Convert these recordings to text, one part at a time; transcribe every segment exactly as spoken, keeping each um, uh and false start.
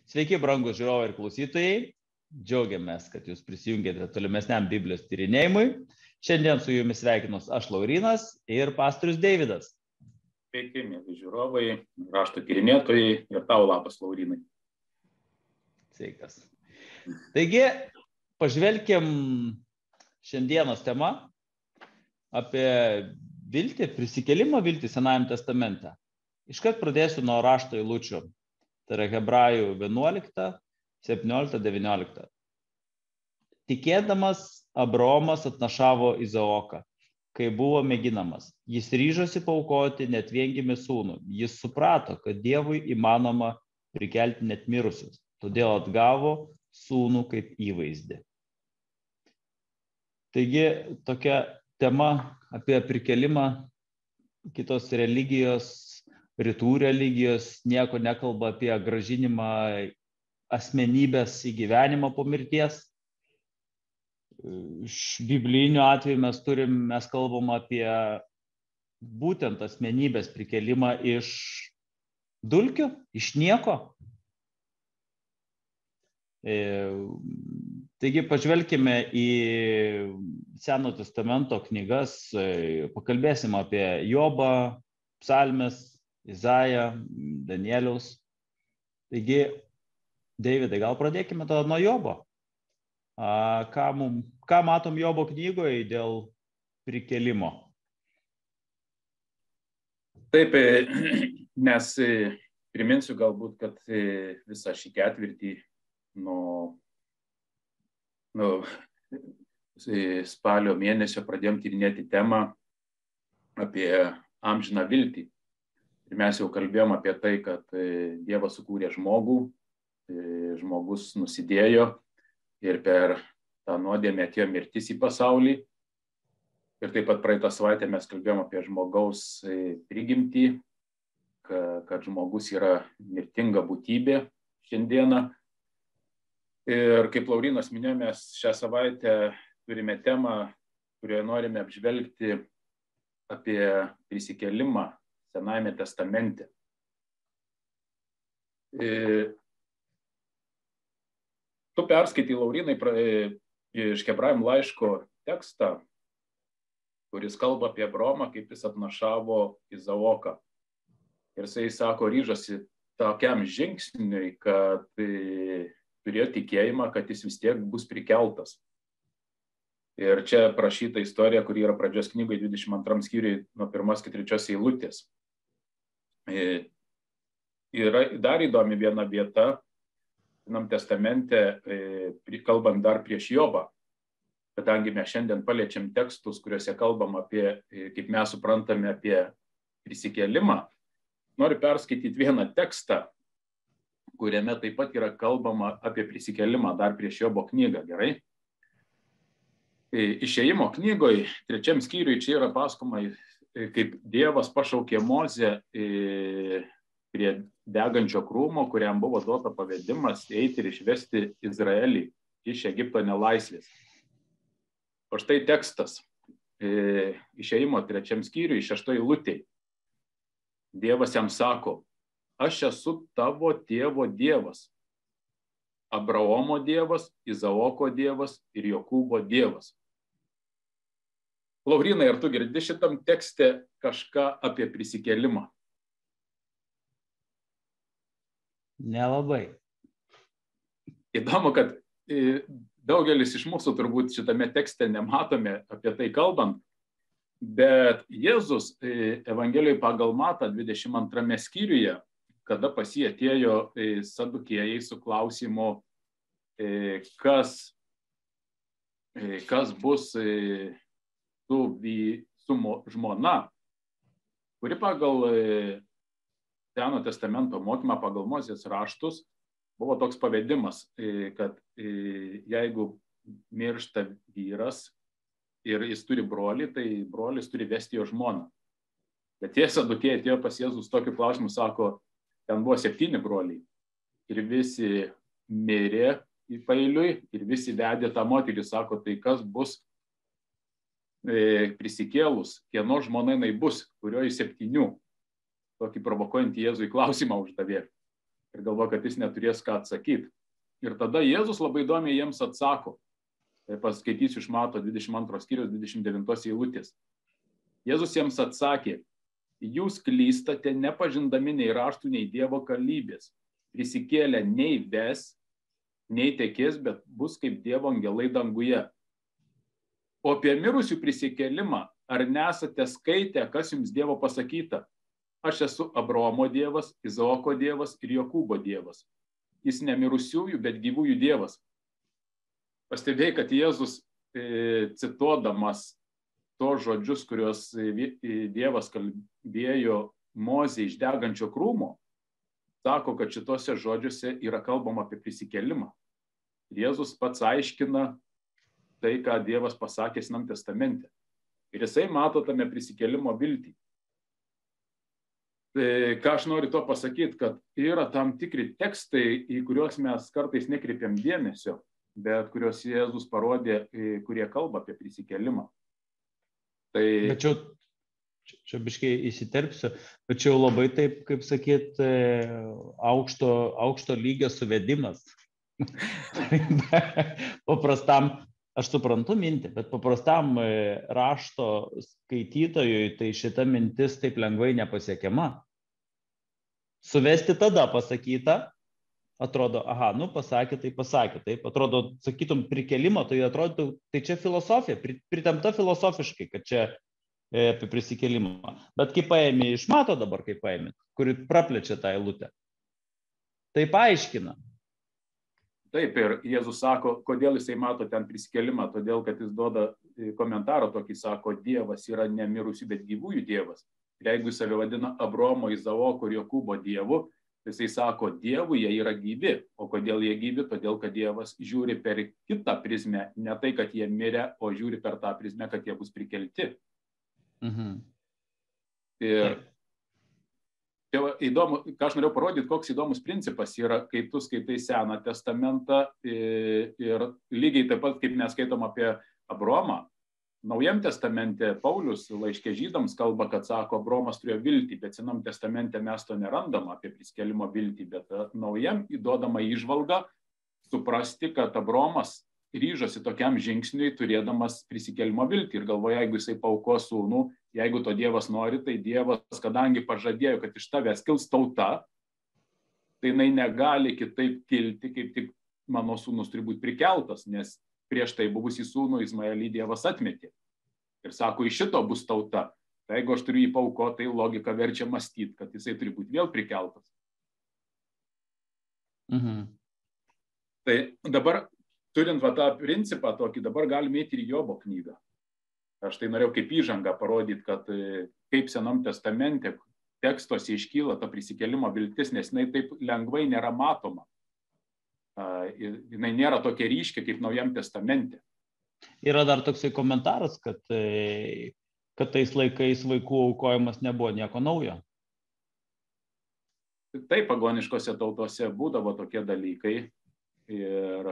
Sveiki, brangus žiūrovai ir klausytojai. Džiaugiamės, kad jūs prisijungėte tolimesniam Biblijos tyrinėjimui. Šiandien su jumis sveikinus aš Laurynas ir pastorius Deividas. Sveiki, mėly žiūrovai, rašto tyrinėtojai ir tau labas, Laurynai. Sveikas. Taigi, pažvelkim šiandienos tema apie viltį, prisikėlimą viltį Senajame testamente. Iškart pradėsiu nuo rašto eilučių. Tai yra Hebrajų vienuolikta, septyniolikta, devyniolikta. Tikėdamas Abraomas atnašavo Izaoką, kai buvo mėginamas. Jis ryžosi paaukoti net viengimį sūnų. Jis suprato, kad Dievui įmanoma prikelti net mirusius, todėl atgavo sūnų kaip įvaizdį. Taigi tokia tema apie prikelimą, kitos religijos, rytų religijos nieko nekalba apie grąžinimą asmenybės į gyvenimą po mirties. Iš biblijinių atveju mes turim, mes kalbam apie būtent asmenybės prikelimą iš dulkių, iš nieko. Taigi pažvelkime į Seno testamento knygas, pakalbėsim apie Jobą, Psalmes, Izają, Danieliaus. Taigi, Deividai, gal pradėkime tada nuo Jobo. A, ką, mum, ką matom Jobo knygoje dėl prikelimo? Taip, nes priminsiu galbūt, kad visą šį ketvirtį nuo, nuo spalio mėnesio pradėjom tyrinėti temą apie amžiną viltį. Ir mes jau kalbėjom apie tai, kad Dievas sukūrė žmogų, žmogus nusidėjo ir per tą nuodėmę atėjo mirtis į pasaulį. Ir taip pat praeitą savaitę mes kalbėjom apie žmogaus prigimtį, kad žmogus yra mirtinga būtybė šiandieną. Ir kaip Laurynas minėjo, mes šią savaitę turime temą, kurioje norime apžvelgti apie prisikėlimą Senajame testamente. E, tu perskaitai, Laurynai, iš Hebrajam laiško tekstą, kuris kalba apie Abraomą, kaip jis atnašavo Izaoką. Ir jisai sako, ryžosi tokiam žingsniui, kad e, turėjo tikėjimą, kad jis vis tiek bus prikeltas. Ir čia prašyta istorija, kuri yra pradžios knygoje dvidešimt antram skyriui nuo pirmos iki trečios eilutės. Yra dar įdomi viena vieta Senam testamente, kalbant dar prieš Jobą, kadangi mes šiandien paliečiam tekstus, kuriuose kalbam apie, kaip mes suprantame, apie prisikėlimą. Noriu perskaityti vieną tekstą, kuriame taip pat yra kalbama apie prisikėlimą dar prieš Jobo knygą, gerai? Išėjimo knygoje, trečiam skyriui, čia yra pasakoma, kaip Dievas pašaukė Mozę prie degančio krūmo, kuriam buvo duota pavedimas eiti ir išvesti Izraelį iš Egipto nelaisvės. O štai tekstas, išėjimo trečiam skyriui, šeštoj eilutėj. Dievas jam sako, aš esu tavo tėvo Dievas, Abraomo Dievas, Izaoko Dievas ir Jokūbo Dievas. Laurynai, ar tu girdi šitam tekste kažką apie prisikėlimą? Nelabai. Įdomu, kad daugelis iš mūsų turbūt šitame tekste nematome apie tai kalbant, bet Jėzus Evangelijoje pagal Matą dvidešimt antrame skyriuje, kada pas jį atėjo sadukėjai su klausimu, kas, kas bus su, su žmona, kuri pagal Seno testamento mokymą, pagal Mozės raštus, buvo toks pavedimas, kad jeigu miršta vyras ir jis turi brolį, tai brolis turi vesti jo žmoną. Bet tie sadukėjai atėjo pas Jėzus tokiu klausimu, sako, ten buvo septyni broliai ir visi mirė į pailiui ir visi vedė tą moterį, sako, tai kas bus e, prisikėlus, kieno žmona jinai bus, kurio iš septynių. Tokį provokuojantį Jėzui klausimą uždavė. ir galvoja, kad jis neturės ką atsakyti. Ir tada Jėzus labai įdomiai jiems atsako. Tai paskaitysiu iš Mato dvidešimt antro skyriaus dvidešimt devintos eilutės. Jėzus jiems atsakė, jūs klystate nepažindami nei raštų, nei Dievo karalybės. Prisikėlę nei ves, nei tekės, bet bus kaip Dievo angelai danguje. O apie mirusių prisikėlimą, ar nesate skaitę, kas jums Dievo pasakyta? Aš esu Abraomo Dievas, Izaoko Dievas ir Jokūbo Dievas. Jis ne mirusiųjų, bet gyvųjų Dievas. Pastebėjai, kad Jėzus e, cituodamas tos žodžius, kuriuos Dievas kalbėjo Mozei iš degančio krūmo, sako, kad šitose žodžiuose yra kalbama apie prisikėlimą. Jėzus pats aiškina tai, ką Dievas pasakė Senam testamente. Ir jisai mato tame prisikėlimo viltį. Tai, ką aš noriu to pasakyti, kad yra tam tikri tekstai, į kuriuos mes kartais nekreipiam dėmesio, bet kuriuos Jėzus parodė, kurie kalba apie prisikėlimą. Tai... Bet čia, čia biškai įsiterpsiu, bet čia labai taip, kaip sakyt, aukšto, aukšto lygio suvedimas. Paprastam, aš suprantu mintį, bet paprastam rašto skaitytojui tai šita mintis taip lengvai nepasiekiama. Suvesti tada pasakyta, atrodo, aha, nu pasakė, tai pasakė, taip, atrodo, sakytum, prikelimą, tai atrodo, tai čia filosofija, pritemta filosofiškai, kad čia e, apie prisikelimą. Bet kaip paėmė iš Mato dabar, kaip paėmė, kuri praplečia tą eilutę, tai paaiškina. Taip, ir Jėzus sako, kodėl jisai mato ten prisikelimą, todėl, kad jis duoda komentarą tokį, sako, Dievas yra ne mirusių, bet gyvųjų Dievas. Ir jeigu jis save vadina Abraomo, Izaoko ir Jokūbo Dievu, jisai sako, Dievui jie yra gyvi. O kodėl jie gyvi? Todėl, kad Dievas žiūri per kitą prizmę, ne tai, kad jie mirė, o žiūri per tą prizmę, kad jie bus prikelti. Mhm. Ir čia įdomu, ką aš norėjau parodyti, koks įdomus principas yra, kai tu skaitai Seną testamentą ir, ir lygiai taip pat, kaip mes skaitom apie Abraomą. Naujam testamente Paulius laiške Žydams kalba, kad sako, Abraomas turėjo viltį, bet Senam testamente mes to nerandam apie prisikėlimo viltį, bet naujam įduodama įžvalga suprasti, kad Abraomas ryžosi tokiam žingsniui, turėdamas prisikėlimo viltį ir galvoja, jeigu jisai paaukos sūnų, jeigu to Dievas nori, tai Dievas, kadangi pažadėjo, kad iš tavęs kils tauta, tai jinai negali kitaip kilti, kaip tik mano sūnus turi būti prikeltas, nes prieš tai buvusį sūnų Izmaelį Dievas atmetė. Ir sako, iš šito bus tauta. Tai jeigu aš turiu jį paaukoti, tai logika verčia mąstyti, kad jisai turi būti vėl prikeltas. Mhm. Tai dabar, turint va tą principą tokį, dabar galime eiti ir Jobo knygą. Aš tai norėjau kaip įžangą parodyti, kad kaip Senam testamente tekstuose iškyla ta prisikėlimo viltis, nes jinai taip lengvai nėra matoma. Jinai nėra tokia ryškia kaip Naujam testamente. Yra dar toksai komentaras, kad, kad tais laikais vaikų aukojimas nebuvo nieko naujo. Taip, pagoniškose tautose būdavo tokie dalykai, ir,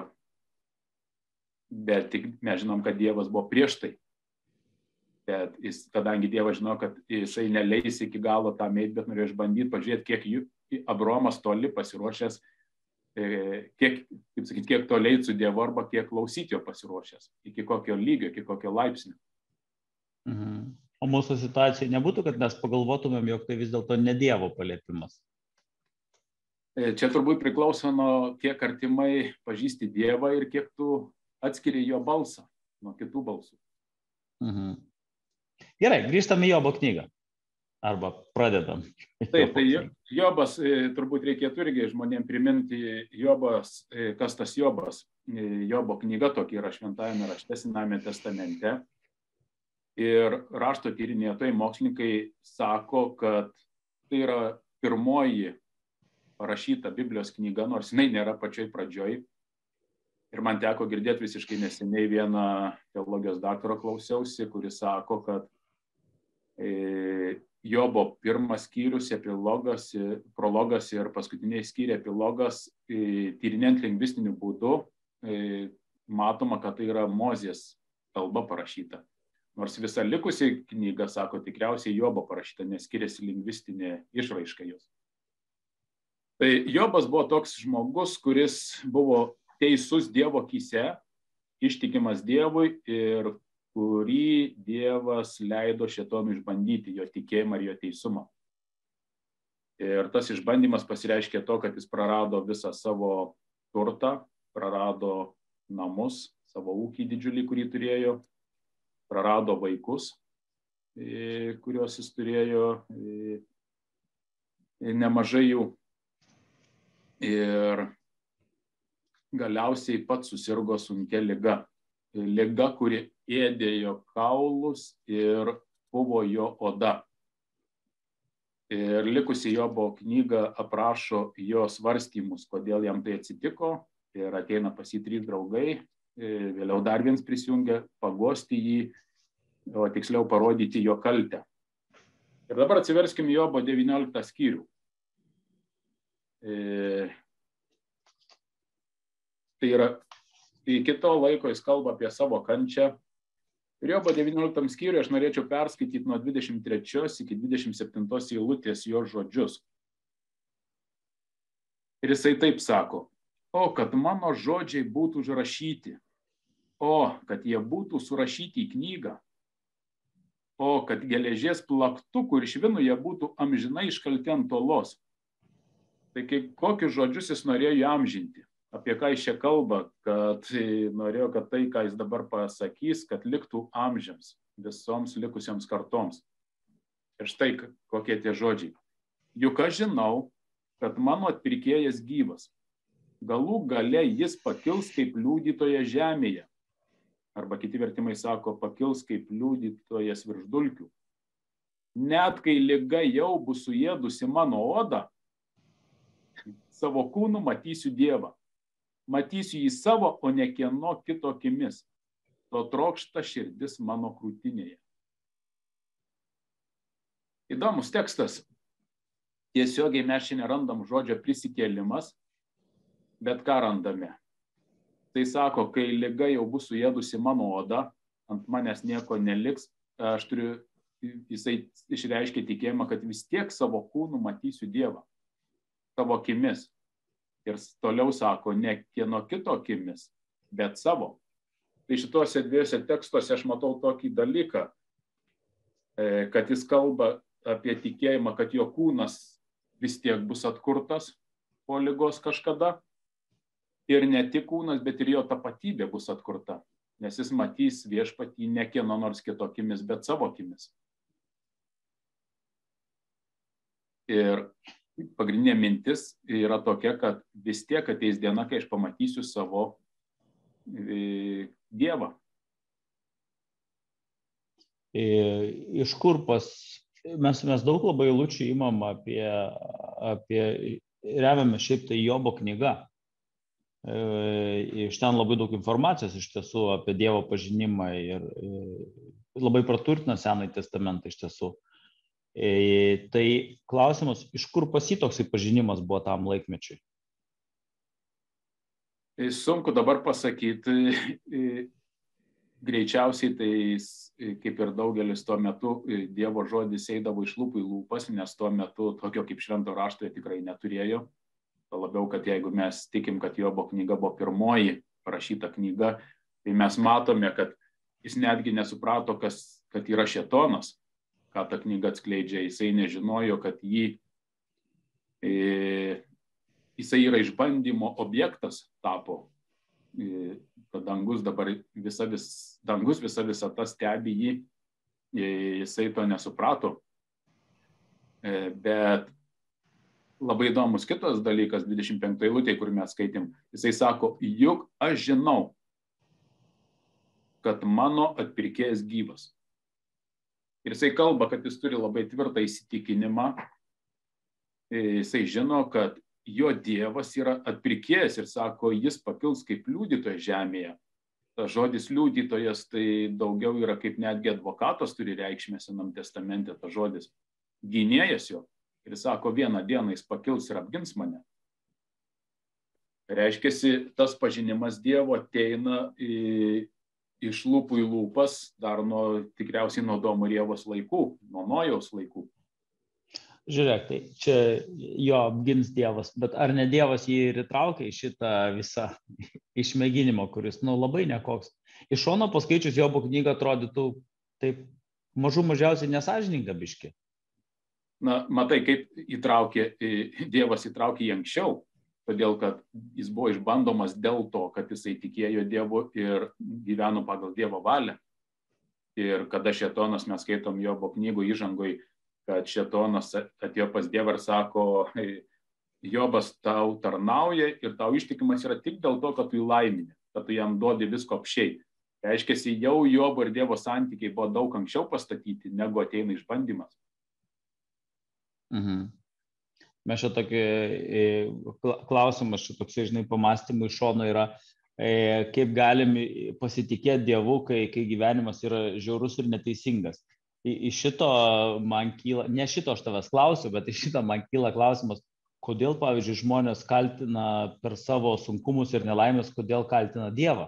bet tik mes žinom, kad Dievas buvo prieš tai. Bet jis, kadangi Dievas žino, kad jisai neleis iki galo tam eiti, bet norėjo išbandyti, pažiūrėti, kiek Abraomas toli pasiruošęs, kiek, kaip sakyti, kiek toliai su Dievu arba kiek klausyti jo pasiruošęs, iki kokio lygio, iki kokio laipsnio. Mhm. O mūsų situacija nebūtų, kad mes pagalvotumėm, jog tai vis dėlto ne Dievo paliepimas? Čia turbūt priklauso nuo kiek artimai pažįsti Dievą ir kiek tu atskiri jo balsą nuo kitų balsų. Mhm. Gerai, grįžtam į Jobo knygą. Arba pradedam. Taip, tai Jobas, turbūt reikėtų irgi žmonėms priminti Jobas, kas tas Jobas. Jobo knyga tokia yra šventajame rašte, Senajame testamente. Ir rašto tyrinėtojai, mokslininkai sako, kad tai yra pirmoji parašyta Biblijos knyga, nors jinai nėra pačioj pradžioj. Ir man teko girdėti visiškai neseniai vieną teologijos daktaro klausiausi, kuris sako, kad e, Jobo pirmas skyrius, epilogas, prologas ir paskutiniai skyriai epilogas, tyrinėjant lingvistiniu būdu, matoma, kad tai yra Mozės kalba parašyta. Nors visa likusi knyga, sako, tikriausiai Jobo parašyta, nes skiriasi lingvistinė išraiška jos. Tai Jobas buvo toks žmogus, kuris buvo teisus Dievo akyse, ištikimas Dievui ir kurį Dievas leido šėtonui išbandyti jo tikėjimą ir jo teisumą. Ir tas išbandymas pasireiškė to, kad jis prarado visą savo turtą, prarado namus, savo ūkį didžiulį, kurį turėjo, prarado vaikus, kuriuos jis turėjo, nemažai jų. Ir galiausiai pats susirgo sunkia liga. Liga, kuri ėdė jo kaulus ir buvo jo oda. Ir likusi Jobo knyga aprašo jo svarstymus, kodėl jam tai atsitiko. Ir ateina pas jį trys draugai, vėliau dar vienas prisijungia, paguosti jį, o tiksliau parodyti jo kaltę. Ir dabar atsiverskime Jobo devynioliktą skyrių. E, tai yra, iki to laiko jis kalba apie savo kančią. Ir Jobo devynioliktam skyriui aš norėčiau perskaityti nuo dvidešimt trečios iki dvidešimt septintos eilutės jo žodžius. Ir jisai taip sako: o, kad mano žodžiai būtų užrašyti, o, kad jie būtų surašyti į knygą, o, kad geležies plaktukų ir švinų jie būtų amžinai iškalti ant olos. Tai kaip, kokius žodžius jis norėjo įamžinti? Apie ką jis čia kalba? Kad norėjo, kad tai, ką jis dabar pasakys, kad liktų amžiams, visoms likusioms kartoms. Ir štai kokie tie žodžiai. Juk aš žinau, kad mano atpirkėjas gyvas. Galų gale jis pakils kaip liudytojas žemėje. Arba kiti vertimai sako, pakils kaip liudytojas virš dulkių. Net kai liga jau bus suėdusi mano odą, savo kūnu matysiu Dievą. Matysiu jį savo, o ne kieno kito akimis. To trokšta širdis mano krūtinėje. Įdomus tekstas. Tiesiogiai mes čia nerandam žodžio prisikėlimas, bet ką randame? Tai sako, kai liga jau bus suėdusi mano odą, ant manęs nieko neliks, aš turiu, jisai išreiškia tikėjimą, kad vis tiek savo kūnu matysiu Dievą, savo akimis. Ir toliau sako, ne kieno kito akimis, bet savo. Tai šituose dviejose tekstuose aš matau tokį dalyką, kad jis kalba apie tikėjimą, kad jo kūnas vis tiek bus atkurtas po ligos kažkada. Ir ne tik kūnas, bet ir jo tapatybė bus atkurta, nes jis matys viešpatį ne kieno nors kito akimis, bet savo akimis. Ir pagrindinė mintis yra tokia, kad vis tiek ateis diena, kai aš pamatysiu savo e, Dievą. Iš kur pas... Mes, mes daug labai eilučių imam apie, apie remiame šiaip tai Jobo knyga. Iš ten labai daug informacijos iš tiesų apie Dievo pažinimą ir labai praturtina Senąjį testamentą iš tiesų. Tai klausimas, iš kur pas jį toksai pažinimas buvo tam laikmečiui? Sunku dabar pasakyti. Greičiausiai tai, kaip ir daugelis tuo metu, Dievo žodis eidavo iš lūpų į lūpas, nes tuo metu tokio kaip švento rašto tikrai neturėjo. Labiau, kad jeigu mes tikim, kad Jobo knyga buvo pirmoji parašyta knyga, tai mes matome, kad jis netgi nesuprato, kas, kad yra šėtonas, ką ta knyga atskleidžia. Jisai nežinojo, kad jį, e, jisai yra išbandymo objektas tapo, e, kad dangus dabar visa, vis, dangus visa visata stebi jį, e, jisai to nesuprato. E, bet labai įdomus kitas dalykas, dvidešimt penktoj eilutėje, kur mes skaitėm. Jisai sako, juk aš žinau, kad mano atpirkėjas gyvas. Ir jisai kalba, kad jis turi labai tvirtą įsitikinimą. Jisai žino, kad jo Dievas yra atpirkėjas ir sako, jis pakils kaip liudytojas žemėje. Tas žodis liudytojas tai daugiau yra kaip netgi advokatas turi reikšmę Senam testamente, tas žodis gynėjas jo. Ir jis sako, vieną dieną jis pakils ir apgins mane. Reiškiasi, tas pažinimas Dievo ateina į, iš lūpų į lūpas, dar nuo, tikriausiai nuo Domo ir Ievos laikų, nuo Nojaus laikų. Žiūrėk, tai čia jo apgins Dievas, bet ar ne Dievas jį ir įtraukia į šitą visą išmėginimo, kuris, nu, labai nekoks. Iš šono paskaičius Jobo knygą atrodytų taip mažų mažiausiai nesąžininga biški. Na, matai, kaip įtraukė, Dievas įtraukė jį anksčiau, todėl kad jis buvo išbandomas dėl to, kad jisai tikėjo Dievu ir gyveno pagal Dievo valią. Ir kada šėtonas, mes skaitom Jobo knygų įžangoj, kad šėtonas atėjo pas Dievą ir sako, Jobas tau tarnauja ir tau ištikimas yra tik dėl to, kad tu jį laimini, kad tu jam duodi visko apšiai. Reiškia, jau Jobo ir Dievo santykiai buvo daug anksčiau pastatyti, negu ateina išbandymas. Mhm. Mes čia tokį klausimas, čia toksai, žinai, pamastymų iš šono yra, kaip galim pasitikėti Dievu, kai, kai gyvenimas yra žiaurus ir neteisingas. Iš šito man kyla, ne šito aš tavęs klausiu, bet iš šito man kyla klausimas, kodėl, pavyzdžiui, žmonės kaltina per savo sunkumus ir nelaimės, kodėl kaltina Dievą.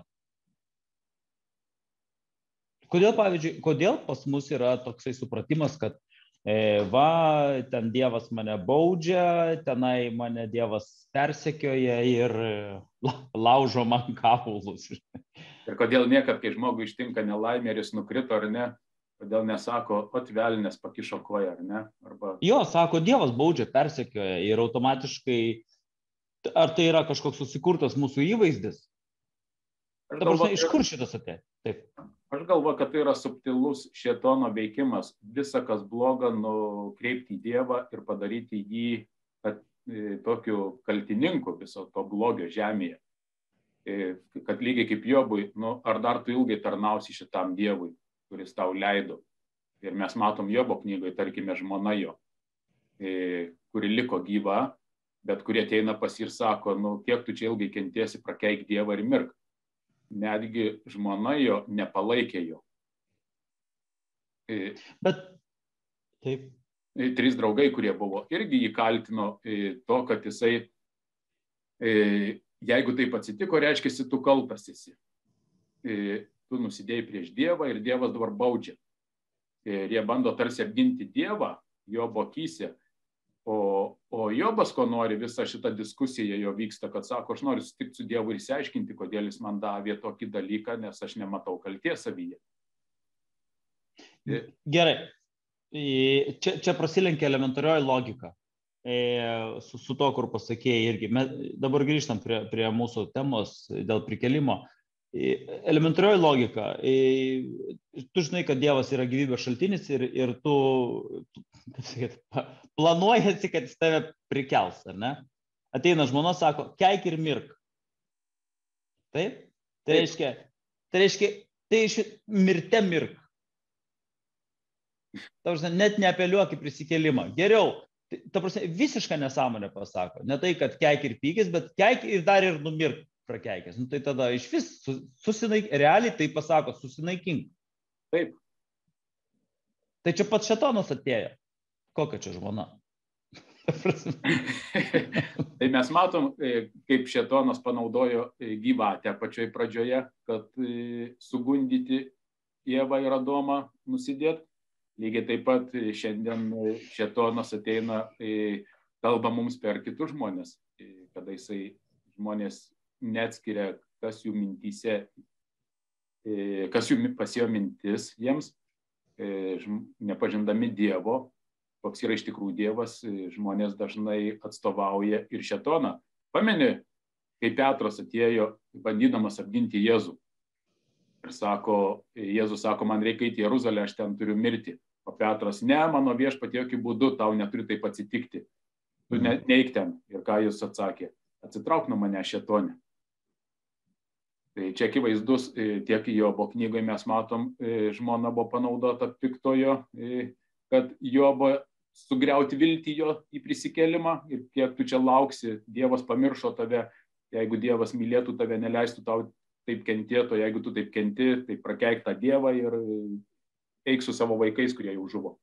Kodėl, pavyzdžiui, kodėl pas mus yra toksai supratimas, kad va, ten Dievas mane baudžia, tenai mane Dievas persekioja ir laužo man kaulus. Ir kodėl niekad, kai žmogui ištinka nelaimė ir jis nukrito ar ne, kodėl nesako, ot velnės pakišo koją, ar ne? Arba... Jo, sako, Dievas baudžia, persekioja ir automatiškai, ar tai yra kažkoks susikurtas mūsų įvaizdis? Ta prasme, iš kur šitas atėjo? Taip. Aš galvoju, kad tai yra subtilus šėtono veikimas, visą, kas bloga, nukreipti į Dievą ir padaryti jį kad, e, tokiu kaltininku viso to blogio žemėje. E, kad lygiai kaip Jobui, nu, ar dar tu ilgai tarnausi šitam Dievui, kuris tau leido. Ir mes matom Jobo knygoje, tarkime, žmona jo, e, kuri liko gyva, bet kurie ateina pas jį ir sako, nu, kiek tu čia ilgai kentiesi, prakeik Dievą ir mirk. Netgi žmona jo nepalaikė jo. Bet taip. Trys draugai, kurie buvo, irgi jį kaltino to, kad jisai, jeigu taip atsitiko, reiškia, tu kaltas esi. Tu nusidėjai prieš Dievą ir Dievas dabar baudžia. Ir jie bando tarsi apginti Dievą, Jobo akyse. O, o Jobas, ko nori, visa šita diskusija jo vyksta, kad sako, aš noriu susitikti su Dievu ir išsiaiškinti, kodėl jis man davė tokį dalyką, nes aš nematau kalties savyje. Gerai. Čia, čia prasilenkia elementarioji logika. Su, su to, kur pasakėjai irgi. Mes dabar grįžtam prie, prie mūsų temos dėl prikelimo. Elementarioji logika. Tu žinai, kad Dievas yra gyvybės šaltinis ir, ir tu, kaip sakyt, planuojasi, kad jis tave prikels, ar ne? Ateina žmona, sako, keik ir mirk. Taip? Tai reiškia, tai reiškia, tai iš mirte mirk. Ta prasme, net neapeliuok į prisikėlimą. Geriau, ta prasme, visišką nesąmonę pasako. Ne tai, kad keik ir pykis, bet keik ir dar ir numirk prakeikęs. Nu, tai tada iš vis susinaik, realiai tai pasako, susinaikink. Taip. Tai čia pats šėtonas atėjo. Kokia čia žmona? Tai mes matom, kaip šėtonas panaudojo gyvatę pačioj pradžioje, kad sugundyti Ievą ir Adomą nusidėt. Lygiai taip pat šiandien šėtonas ateina, kalba mums per kitus žmonės, kada jisai žmonės neatskiria, kas jų mintyse, kas jų pasėjo mintis jiems, nepažindami Dievo, koks yra iš tikrųjų Dievas, žmonės dažnai atstovauja ir šėtoną. Pameni, kai Petras atėjo, bandydamas apginti Jėzų. Ir sako, Jėzus sako, man reikia į Jeruzalę, aš ten turiu mirti. O Petras, ne, mano viešpatie, jokiu būdu, tau neturi taip atsitikti. Tu ne, neik ten. Ir ką jis atsakė? Atsitrauk nuo mane, šėtonė. Tai čia akivaizdus, tiek Jobo knygoje mes matom, žmona buvo panaudota piktojo, kad Jobo sugriauti viltį jo į prisikėlimą ir kiek tu čia lauksi, Dievas pamiršo tave, jeigu Dievas mylėtų tave, neleistų tau taip kentėti, jeigu tu taip kenti, tai prakeik tą Dievą ir eik su savo vaikais, kurie jau žuvo.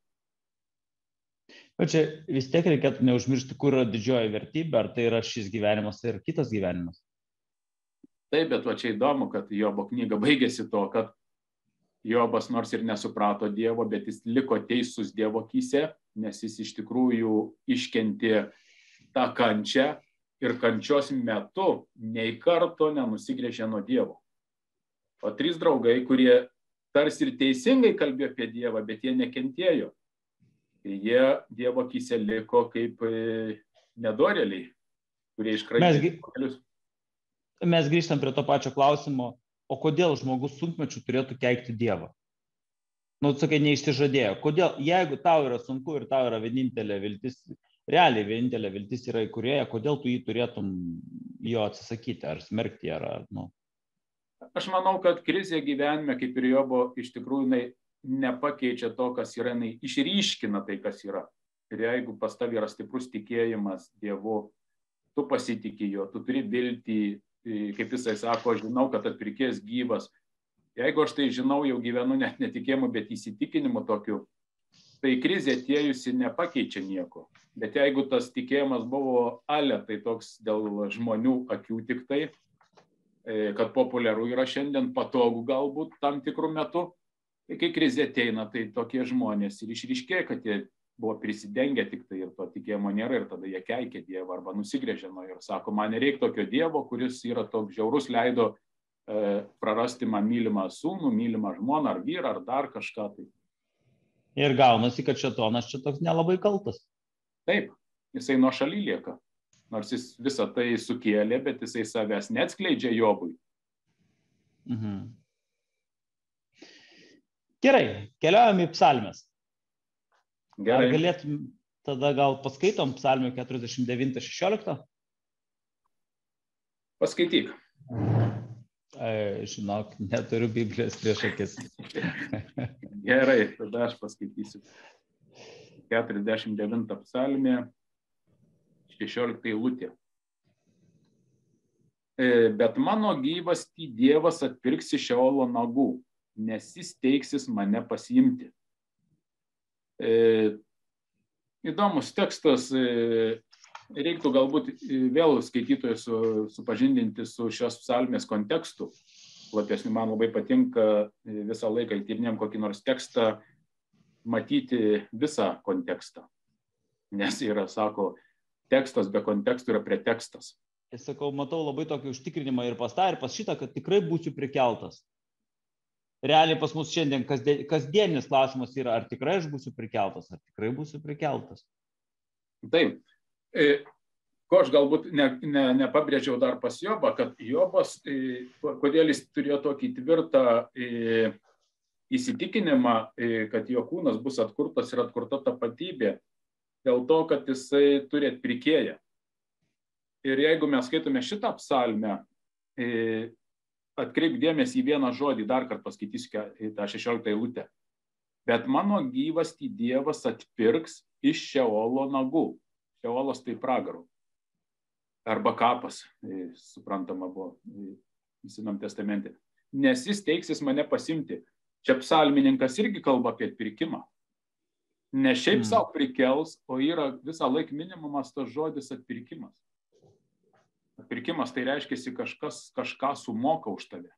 O čia vis tiek reikėtų neužmiršti, kur yra didžioji vertybė, ar tai yra šis gyvenimas ir kitas gyvenimas. Taip, bet va čia įdomu, kad Jobo knyga baigėsi to, kad Jobas nors ir nesuprato Dievo, bet jis liko teisus Dievo akyse nes jis iš tikrųjų iškentė tą kančią ir kančios metu nei karto nenusigręžė nuo Dievo. O trys draugai, kurie tarsi ir teisingai kalbėjo apie Dievą, bet jie nekentėjo. Jie Dievo akyse liko kaip nedorėliai, kurie iškraipė kelius. Mes grįžtam prie to pačio klausimo, o kodėl žmogus sunkmečiu turėtų keikti Dievą? Nu, sakai, neišsižadėjo. Kodėl, jeigu tau yra sunku ir tau yra vienintelė viltis, realiai vienintelė viltis yra įkūrėja, kodėl tu jį turėtum jo atsisakyti, ar smerkti, ar, nu. Aš manau, kad krizė gyvenime, kaip ir Jobo, iš tikrųjų jinai nepakeičia to, kas yra, jinai išryškina tai, kas yra. Ir jeigu pas tavį yra stiprus tikėjimas Dievu, tu pasitiki jo, tu turi viltį, kaip jisai sako, aš žinau, kad atpirkėjas gyvas. Jeigu aš tai žinau, jau gyvenu net netikėjimu, bet įsitikinimu tokiu, tai krizė atėjusi nepakeičia nieko. Bet jeigu tas tikėjimas buvo ale, tai toks dėl žmonių akių tik tai, kad populiaru yra šiandien, patogu galbūt tam tikrų metų, tai kai krizė ateina, tai tokie žmonės ir išryškėja, kad jie buvo prisidengę tik tai ir to tikėjimo nėra ir tada jie keikia Dievą arba nusigręžia nuo ir sako, man nereikia tokio Dievo, kuris yra toks žiaurus, leido e, prarasti man mylimą sūnų, mylimą žmoną ar vyrą ar dar kažką. Tai. Ir gaunasi, kad šėtonas čia toks nelabai kaltas. Taip, jisai nuo šaly lieka. Nors jis visą tai sukėlė, bet jisai savęs neatskleidžia Jobui. Mhm. Gerai, keliaujam į psalmes. Gerai. Ar galėtum, tada gal paskaitom psalmių keturiasdešimt devyni šešiolika? Paskaityk. E, žinok, neturiu Biblijos prieš akis. Gerai, tada aš paskaitysiu. keturiasdešimt devinta psalmė. šešiolikta eilutė. Bet mano gyvastį Dievas atpirks iš Šeolo nagų, nes jis teiksis mane pasiimti. E, įdomus tekstas, e, reiktų galbūt vėl skaitytojus su, supažindinti su šios psalmės kontekstu. Platesniu, man labai patinka visą laiką įtyrinėm kokį nors tekstą, matyti visą kontekstą. Nes yra, sako, tekstas be kontekstų yra pretekstas. Aš sakau, matau labai tokį užtikrinimą ir pas tą, ir pas šitą, kad tikrai būsiu prikeltas. Realiai pas mus šiandien kasdienis klausimas yra, ar tikrai aš būsiu prikeltas, ar tikrai būsiu prikeltas. Taip. E, ko aš galbūt ne, ne, nepabrėžiau dar pas Jobą, kad Jobas, e, kodėl jis turėjo tokį tvirtą e, įsitikinimą, e, kad jo kūnas bus atkurtas ir atkurta tapatybė, dėl to, kad jisai turi atpirkėją. Ir jeigu mes skaitome šitą psalmę, e, atkreip dėmesį į vieną žodį, dar kartą paskaitysiu tą šešioliktą eilutę. Bet mano gyvastį Dievas atpirks iš Šeolo nagų. Šeolas tai pragarų. Arba kapas, e, suprantama buvo e, Senam testamente. Nes jis teiksis mane pasimti. Čia psalmininkas irgi kalba apie atpirkimą. Ne šiaip mm. savo prikels, o yra visą laiką minimumas tas žodis atpirkimas. Atpirkimas tai reiškia, kažkas kažką sumoka už tave.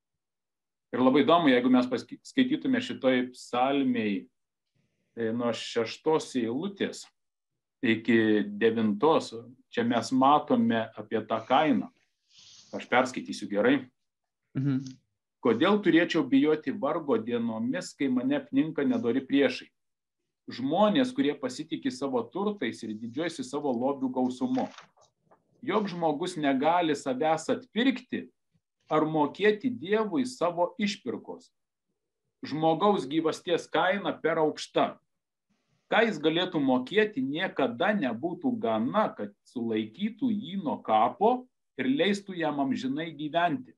Ir labai įdomu, jeigu mes skaitytume šitoj psalmiai nuo šeštos eilutės iki devintos, čia mes matome apie tą kainą. Aš perskaitysiu gerai. Mhm. Kodėl turėčiau bijoti vargo dienomis, kai mane apninka nedori priešai? Žmonės, kurie pasitikė savo turtais ir didžiuojasi savo lobių gausumu. Jok žmogus negali savęs atpirkti ar mokėti Dievui savo išpirkos. Žmogaus gyvasties kaina per aukšta. Ką jis galėtų mokėti, niekada nebūtų gana, kad sulaikytų jį nuo kapo ir leistų jam amžinai gyventi.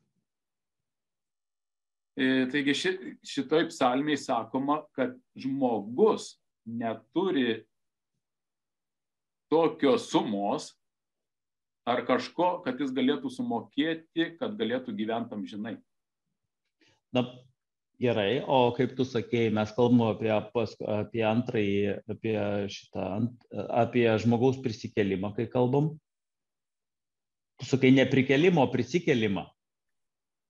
E, taigi ši, šitoj psalmėj sakoma, kad žmogus neturi tokios sumos ar kažko, kad jis galėtų sumokėti, kad galėtų gyventi amžinai. Na, gerai, o kaip tu sakėjai, mes kalbame apie, apie antrąjį, apie šitą, apie žmogaus prisikelimą, kai kalbam. Tu sakai ne prikelimą, o prisikelimą.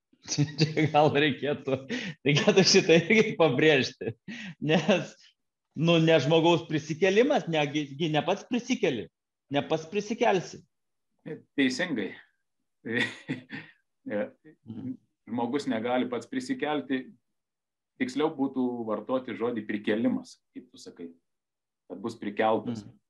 Čia gal reikėtų, reikėtų šitą irgi pabrėžti, nes Nu, ne žmogaus prisikėlimas, negi ne pats prisikeli, ne pats prisikelsi. Teisingai. Žmogus negali pats prisikelti, tiksliau būtų vartoti žodį prikėlimas, kaip tu sakai, kad bus prikeltas. Mm.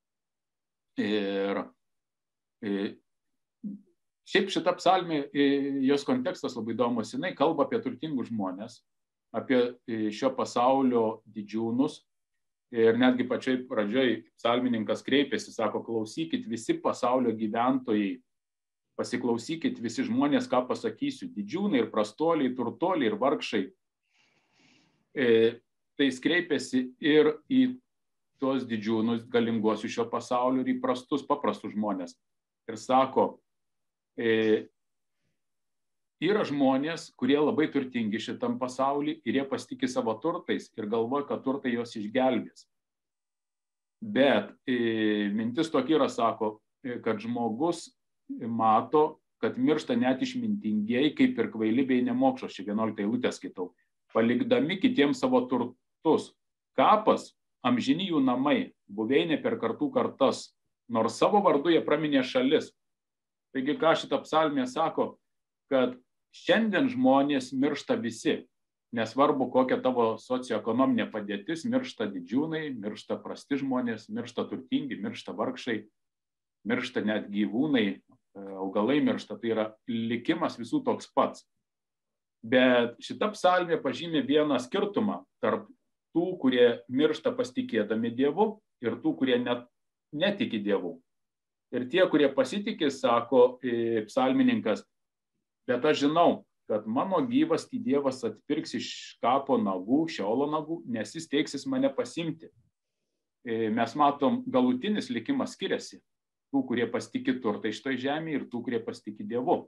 Ir, ir šiaip šita psalmė, jos kontekstas labai įdomus, jinai kalba apie turtingus žmonės, apie šio pasaulio didžiūnus. Ir netgi pačioj pradžioj psalmininkas kreipėsi, sako, klausykit visi pasaulio gyventojai, pasiklausykit visi žmonės, ką pasakysiu, didžiūnai ir prastoliai, turtoliai ir vargšai. E, tai jis kreipėsi ir į tuos didžiūnus galinguosius šio pasaulio ir į prastus, paprastus žmonės. Ir sako, e, yra žmonės, kurie labai turtingi šitam pasauly ir jie pasitikė savo turtais ir galvoja, kad turtai jos išgelbės. Bet e, mintis tokia yra, sako, kad žmogus mato, kad miršta net išmintingieji, kaip ir kvaili bei nemokšos, čia vienuoliktą eilutę skaitau, palikdami kitiems savo turtus. Kapas, amžini jų namai, buveinė per kartų kartas, nors savo vardu jie praminė šalis. Taigi, ką šitą psalmę sako, kad šiandien žmonės miršta visi, nesvarbu kokia tavo socioekonominė padėtis, miršta didžiūnai, miršta prasti žmonės, miršta turtingi, miršta vargšai, miršta net gyvūnai, augalai miršta, tai yra likimas visų toks pats. Bet šita psalmė pažymė vieną skirtumą tarp tų, kurie miršta pasitikėdami Dievu ir tų, kurie net netiki Dievu. Ir tie, kurie pasitikė, sako psalmininkas, bet aš žinau, kad mano gyvas Dievas atpirks iš kapo nagų, Šeolo nagų, nes jis teiksis mane pasimti. Mes matom, galutinis likimas skiriasi. Tų, kurie pasitikė turtai šitoj žemėje ir tų, kurie pasitikė Dievu.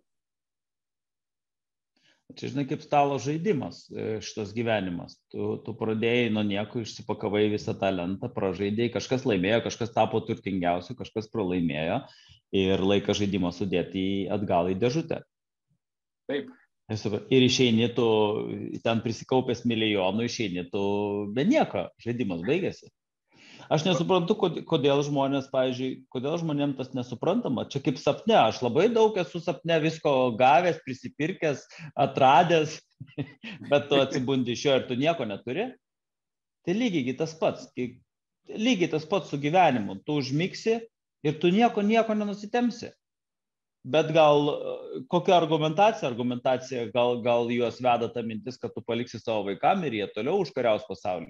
Čia, žinai, kaip stalo žaidimas šitas gyvenimas. Tu, tu pradėjai nuo nieko, išsipakavai visą tą lentą, pražaidėjai, kažkas laimėjo, kažkas tapo turtingiausiu, kažkas pralaimėjo ir laiką žaidimą sudėti atgal į dėžutę. Taip. Ir išeini tu, ten prisikaupęs milijonų, išeini tu be nieko, žaidimas baigėsi. Aš nesuprantu, kodėl žmonės, pavyzdžiui, kodėl žmonėms tas nesuprantama. Čia kaip sapne, aš labai daug esu sapne visko gavęs, prisipirkęs, atradęs, bet tu atsibundi iš jo ir tu nieko neturi. Tai lygiai tas pats, lygiai tas pats su gyvenimu. Tu užmigsi ir tu nieko, nieko nenusitemsi. Bet gal kokia argumentacija, argumentacija gal, gal juos veda ta mintis, kad tu paliksi savo vaikam ir jie toliau užkariaus pasaulį.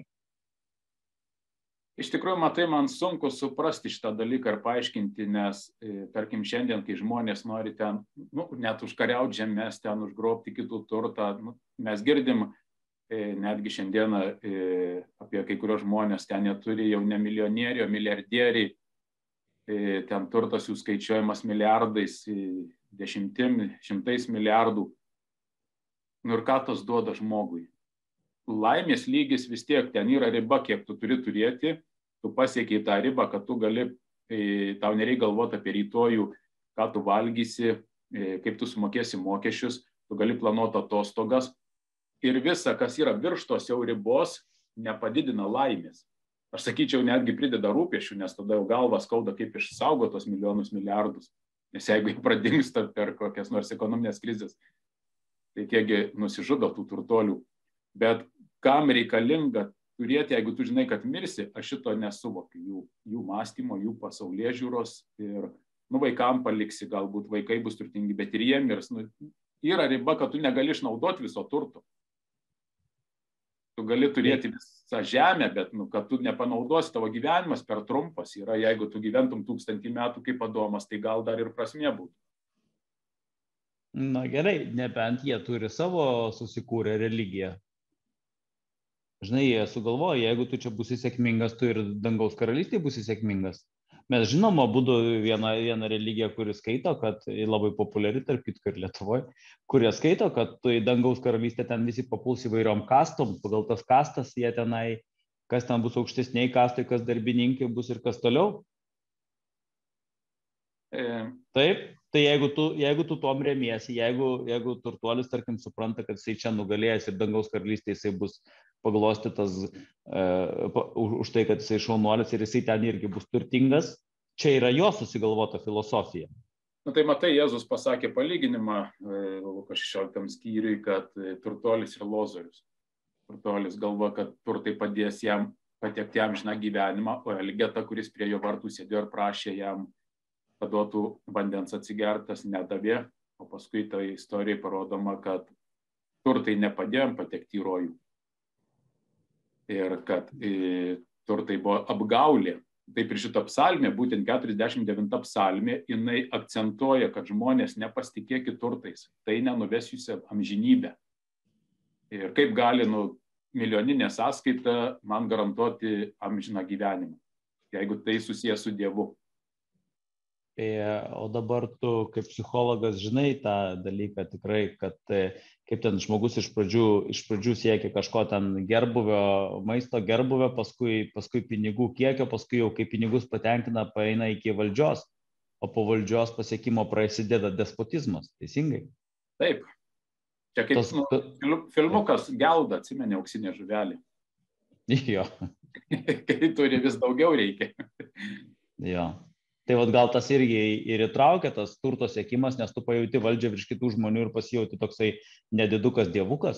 Iš tikrųjų, matai, man sunku suprasti šitą dalyką ir paaiškinti, nes, tarkim, šiandien, kai žmonės nori ten, nu, net užkariauti žemės, ten užgrobti kitų turtą, nu, mes girdim netgi šiandieną apie kai kurios žmonės, ten jie turi jau ne milijonieriai, o milijardieriai, ten turtas jų skaičiuojamas milijardais, dešimtim, šimtais milijardų. Nu ir ką tas duoda žmogui? Laimės lygis vis tiek, ten yra riba, kiek tu turi turėti, tu pasiekiai tą ribą, kad tu gali, tau nereikia galvoti apie rytojų, ką tu valgysi, kaip tu sumokėsi mokesčius, tu gali planuoti atostogas ir visa, kas yra virš tos jau ribos, nepadidina laimės. Aš sakyčiau, netgi prideda rūpesčių, nes tada jau galva skauda, kaip išsaugo tos milijonus, milijardus, nes jeigu jie pradingsta per kokias nors ekonominės krizės, tai kiekgi nusižudo tų turtolių. Bet kam reikalinga turėti, jeigu tu žinai, kad mirsi, aš šito nesuvokiu, jų, jų mąstymo, jų pasaulėžiūros ir, nu, vaikam paliksi, galbūt vaikai bus turtingi, bet ir jie mirs. Nu, yra riba, kad tu negali išnaudoti viso turto. Tu gali turėti visą žemę, bet, nu, kad tu nepanaudosi, tavo gyvenimas per trumpas yra, jeigu tu gyventum tūkstantį metų kaip Adomas, tai gal dar ir prasmė būtų. Na gerai, nebent jie turi savo susikūrę religiją. Žinai, jie sugalvoja, jeigu tu čia būsi sėkmingas, tu ir dangaus karalystėje būsi sėkmingas. Mes žinom, abudu vieną, vieną religiją, kuri skaito, kad labai populiari, tarp kitko ir Lietuvoje, kurie skaito, kad tu į dangaus karalystę ten visi papuls įvairiom kastom, pagal tas kastas jie tenai, kas ten bus aukštesniai kastai, kas darbininkai bus ir kas toliau. E... Taip, tai jeigu tu, jeigu tu tom remiesi, jeigu, jeigu turtuolis, tarkim, supranta, kad jisai čia nugalėjęs ir dangaus karalystėje jisai bus paglostytas uh, už tai, kad jisai šaunuolis ir jisai ten irgi bus turtingas. Čia yra jo susigalvota filosofija. Na tai matai, Jėzus pasakė palyginimą Luko šešioliktam skyriui, kad turtuolis ir lozorius. Turtuolis galvo, kad turtai padės jam patekti amžiną gyvenimą, o Elgeta, kuris prie jo vartų sėdėjo ir prašė jam paduotų vandens atsigertas, nedavė, o paskui tai istorijai parodoma, kad turtai nepadėjo jam patekti į rojų. Ir kad e, turtai buvo apgaulė. Taip ir šita psalmė, būtent keturiasdešimt devinta psalmė, jinai akcentuoja, kad žmonės nepasitikėkit turtais, tai nenuves jūs amžinybę. Ir kaip gali nu, milijoninė sąskaita man garantuoti amžiną gyvenimą, jeigu tai susijęs su Dievu. O dabar tu kaip psichologas žinai tą dalyką tikrai, kad kaip ten žmogus iš pradžių, iš pradžių siekia kažko ten gerbuvio, maisto gerbuvio, paskui, paskui pinigų kiekio, paskui jau kai pinigus patenkina, paeina iki valdžios, o po valdžios pasiekimo prasideda despotizmas, teisingai? Taip. Čia kaip Tos, nu, filmukas Gelda, atsimeni auksinė žuvelė. Jo. Kai turi vis daugiau reikia. Jo. Tai vat gal tas irgi ir įtraukia tas turto siekimas, nes tu pajauti valdžią virš kitų žmonių ir pasijauti toksai nedidukas dievukas.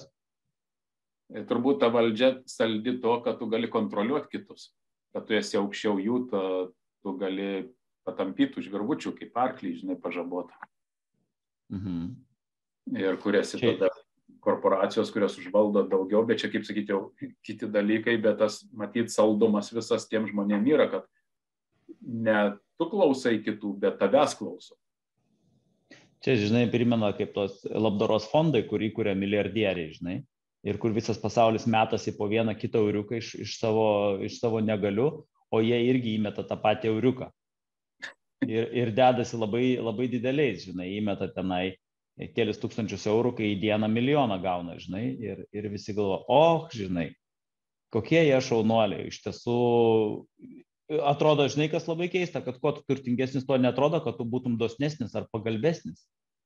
Turbūt ta valdžia saldi to, kad tu gali kontroliuoti kitus, kad tu esi aukščiau jų, ta, tu gali patampyti už virvučių, kaip arklį, žinai, pažabota. Mhm. Ir kuriasi Čia... tada korporacijos, kurios užvaldo daugiau, bet čia, kaip sakyti, jau kiti dalykai, bet tas, matyt, saldumas visas tiem žmonėm yra, kad ne tu klausai kitų, bet tavęs klauso. Čia, žinai, primena kaip tos labdaros fondai, kur įkuria milijardieriai, žinai, ir kur visas pasaulis metasi po vieną kitą euriuką iš, iš, savo, iš savo negalių, o jie irgi įmeta tą patį euriuką. Ir, ir dedasi labai, labai dideliais, žinai, įmeta tenai kelis tūkstančius eurų, kai į dieną milijoną gauna, žinai, ir, ir visi galvo, oh, žinai, kokie jie šaunuoliai, iš tiesų. Atrodo, žinai, kas labai keista, kad kuo tu turtingesnis, to netrodo, kad tu būtum dosnesnis ar pagalbesnis.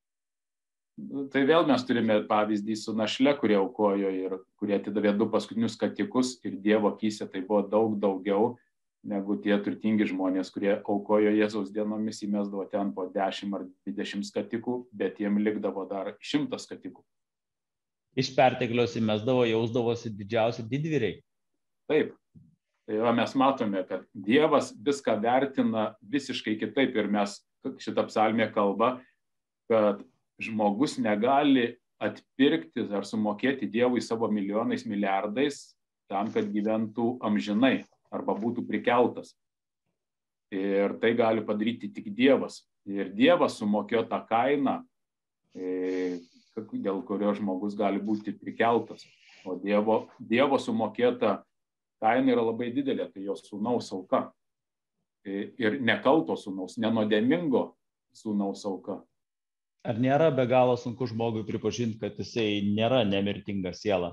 Tai vėl mes turime pavyzdį su našle, kurie aukojo ir kurie atidavė du paskutinius skatikus ir Dievo akyse tai buvo daug daugiau negu tie turtingi žmonės, kurie aukojo Jėzaus dienomis, įmesdavo ten po dešimt ar dvidešimt skatikų, bet jiem likdavo dar šimtas skatikų. Iš pertekliaus įmesdavo, jausdavosi didžiausi didvyriai. Taip. Tai va, mes matome, kad Dievas viską vertina visiškai kitaip ir mes šitą psalmę kalba, kad žmogus negali atpirkti ar sumokėti Dievui savo milijonais, milijardais tam, kad gyventų amžinai arba būtų prikeltas. Ir tai gali padaryti tik Dievas. Ir Dievas sumokėjo tą kainą, dėl kurio žmogus gali būti prikeltas. O Dievo, Dievo sumokėta kaina yra labai didelė, tai jo sūnaus auka. Ir nekalto sūnaus, nenodėmingo sūnaus auka. Ar nėra be galo sunku žmogui pripažinti, kad jisai nėra nemirtinga siela?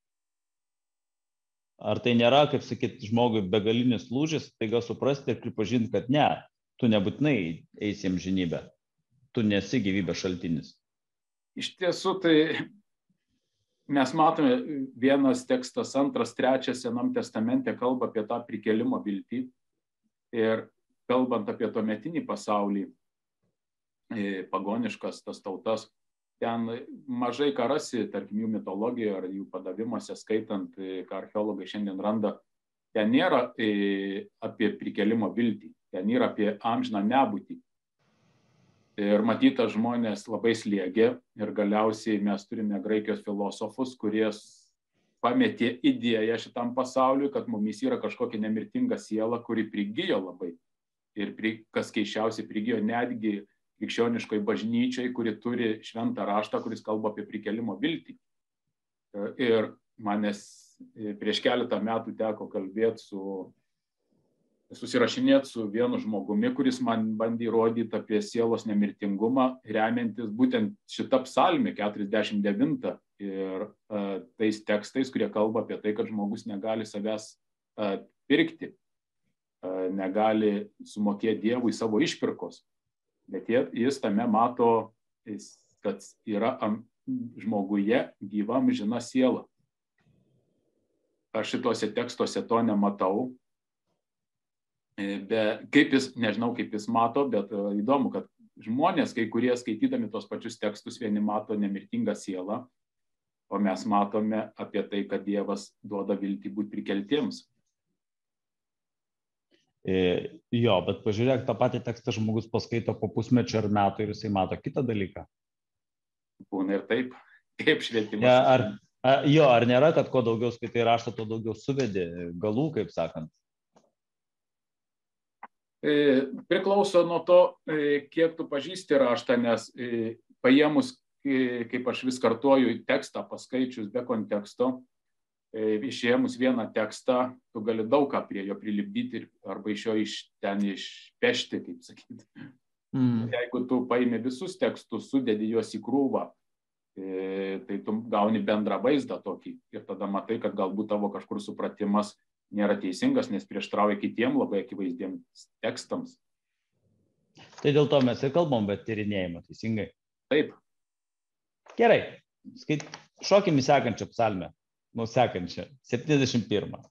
Ar tai nėra, kaip sakyti, žmogui begalinis lūžis, tai gal suprasti ir pripažinti, kad ne, tu nebūtinai eisi į amžinybę, tu nesi gyvybės šaltinis? Iš tiesų, tai mes matome vienas tekstas, antras, trečias Senam testamente kalba apie tą prikėlimo viltį ir kalbant apie tuometinį pasaulį, pagoniškas tas tautas, ten mažai ką rasi, tarkim, jų mitologijoje ar jų padavimuose, skaitant, ką archeologai šiandien randa, ten nėra apie prikėlimo viltį, ten yra apie amžiną nebūtį. Ir matyta, žmonės labai slėgė ir galiausiai mes turime graikijos filosofus, kurie pametė idėją šitam pasauliui, kad mumis yra kažkokia nemirtinga siela, kuri prigijo labai. Ir kas keisčiausiai prigijo netgi krikščioniškoj bažnyčiai, kuri turi šventą raštą, kuris kalba apie prikėlimo viltį. Ir manęs prieš keletą metų teko kalbėti su, susirašinėti su vienu žmogumi, kuris man bandė įrodyti apie sielos nemirtingumą, remiantis būtent šitą psalmę keturiasdešimt devintą ir uh, tais tekstais, kurie kalba apie tai, kad žmogus negali savęs uh, pirkti, uh, negali sumokėti Dievui savo išpirkos. Bet jis tame mato, kad yra am, žmoguje gyva amžina siela. aš šituose tekstuose to nematau. Be, kaip jis, nežinau, kaip jis mato, bet įdomu, kad žmonės, kai kurie skaitydami tos pačius tekstus, vieni mato nemirtingą sielą, o mes matome apie tai, kad Dievas duoda viltį būti prikeltiems. E, jo, bet pažiūrėk, tą patį tekstą žmogus paskaito po pusmečio ar metų ir jisai mato kitą dalyką. Būna ir taip, kaip švietimas. Ja, ar, a, jo, ar nėra, kad kuo daugiau skaitai raštą, tuo daugiau suvedi galų, kaip sakant? E, priklauso nuo to, e, kiek tu pažįsti raštą, nes e, paėmus, e, kaip aš vis kartuoju, tekstą paskaičius be konteksto, e, išėmus vieną tekstą, tu gali daug ką prie jo prilipdyti arba iš jo iš ten išpešti, kaip sakyti. Mm. Jeigu tu paimi visus tekstus, sudedi juos į krūvą, e, tai tu gauni bendrą vaizdą tokį ir tada matai, kad galbūt tavo kažkur supratimas nėra teisingas, nes prieštrauja kitiem labai akivaizdiems tekstams. Tai dėl to mes ir kalbam, bet tyrinėjimą, teisingai? Taip. Gerai, skait, šokim į sekančią psalmę, nu sekančią, septyniasdešimt pirmą.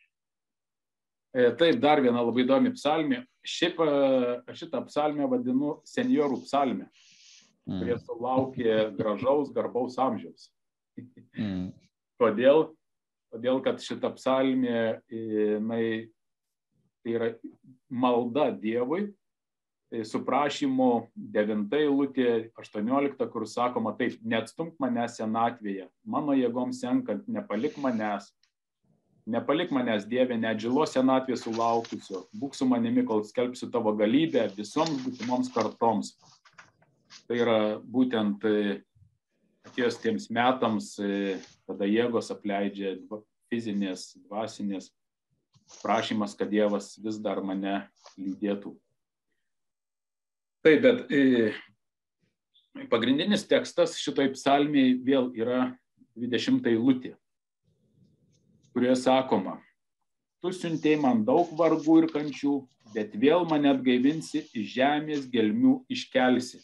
E, taip, dar viena labai įdomi psalmė. Šiaip šitą psalmę vadinu senjorų psalmę, mm. kurie sulaukė gražaus, garbaus amžiaus. Mm. Kodėl? Todėl, kad šita psalmė, jinai, tai yra malda Dievui, tai su prašymu devinta eilutė, aštuoniolikta, kur sakoma taip, neatstumk manęs senatvėje, mano jėgoms senkant, nepalik manęs, nepalik manęs Dieve, net žilos senatvės sulaukusio, būk su manimi, kol skelbsiu tavo galybę visoms būtimoms kartoms. Tai yra būtent atėjus tiems metams, kada jėgos apleidžia fizinės, dvasinės, prašymas, kad Dievas vis dar mane lydėtų. Taip, bet e, pagrindinis tekstas šitoj psalmėj vėl yra dvidešimta eilutė, kurioje sakoma, tu siuntei man daug vargų ir kančių, bet vėl mane atgaivinsi, iš žemės gelmių iškelsi.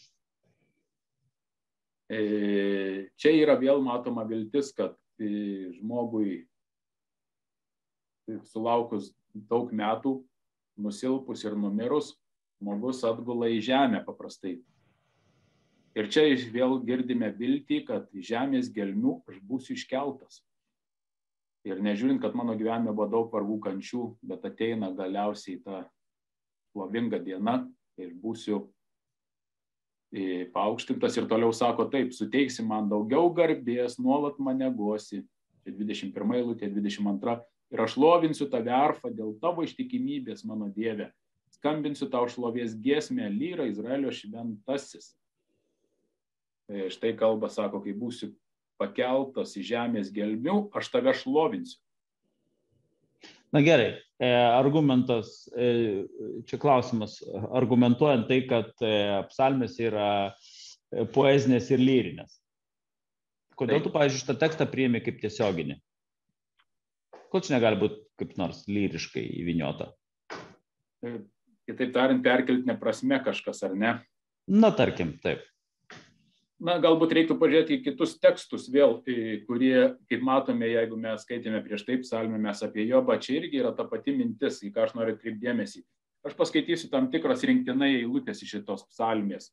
Čia yra vėl matoma viltis, kad žmogui sulaukus daug metų, nusilpus ir numirus, žmogus atgula į žemę paprastai. Ir čia vėl girdime viltį, kad iš žemės gelmių aš būsiu iškeltas. Ir nežiūrint, kad mano gyvenime buvo daug vargų kančių, bet ateina galiausiai ta šlovinga diena, kai aš būsiu paaukštintas ir toliau sako taip, suteiksi man daugiau garbės, nuolat mane guosi. Čia dvidešimt pirma eilutė, dvidešimt antra. Ir aš šlovinsiu tave arfa dėl tavo ištikimybės, mano Dieve. Skambinsiu tau šlovės giesmę, lyra Izraelio šventasis. Štai kalba sako, kai būsiu pakeltas į žemės gelmių, aš tave šlovinsiu. Na gerai, argumentas, čia klausimas, argumentuojant tai, kad psalmės yra poezinės ir lyrinės. Kodėl tu, pavyzdžiui, šitą tekstą priėmė kaip tiesioginį? Kodėl čia negali būti kaip nors lyriškai įvyniota? Kitaip tariant, perkeltinė prasme kažkas, ar ne? Na, tarkim, taip. Na, galbūt reiktų pažiūrėti į kitus tekstus vėl, kurie, kaip matome, jeigu mes skaitėme prieš tai psalmę, mes apie Jobą, čia irgi yra ta pati mintis, į ką aš noriu atkreipti dėmesį. Aš paskaitysiu tam tikras rinktinai eilutės iš šitos psalmės,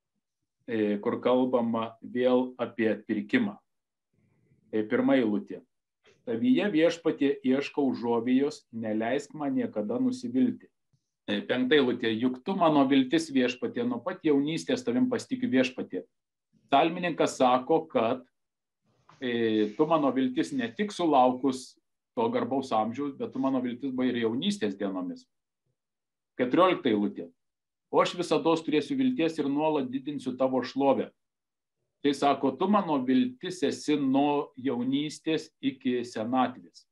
kur kalbama vėl apie atpirkimą. Pirma eilutė. Tavyje viešpatie ieškau užuovėjos, neleisk man niekada nusivilti. Penkta eilutė. Juk tu mano viltis viešpatie, nuo pat jaunystės tavim pasitikiu viešpatie. Psalmininkas sako, kad e, tu mano viltis ne tik sulaukus to garbaus amžiaus, bet tu mano viltis buvo ir jaunystės dienomis. Keturiolikta eilutė. O aš visados turėsiu vilties ir nuolat didinsiu tavo šlovę. Tai sako, tu mano viltis esi nuo jaunystės iki senatvės.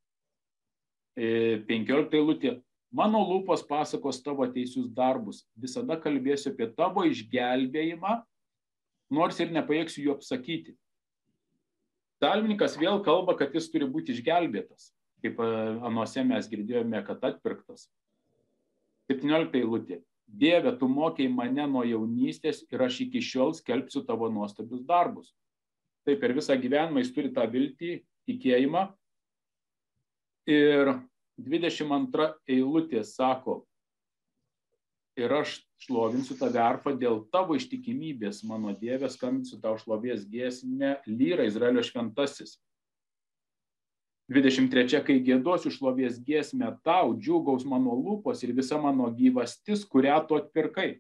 E, Penkiolikta eilutė. Mano lūpos pasakos tavo teisius darbus. Visada kalbėsiu apie tavo išgelbėjimą, nors ir nepajėgsiu jų apsakyti. Psalmininkas vėl kalba, kad jis turi būti išgelbėtas, kaip anuose mes girdėjome, kad atpirktas. septyniolikta eilutė. Dieve, tu mokei mane nuo jaunystės ir aš iki šiol skelbsiu tavo nuostabius darbus. Tai per visą gyvenimą jis turi tą viltį, tikėjimą, Ir dvidešimt antra eilutė sako, ir aš šlovinsiu tave arfa dėl tavo ištikimybės, mano Dieve, skambinsiu tau šlovės giesmę, lyra Izraelio šventasis. dvidešimt trečia, kai giedosiu šlovės giesmę tau, džiūgaus mano lūpos ir visa mano gyvastis, kurią tu atpirkai.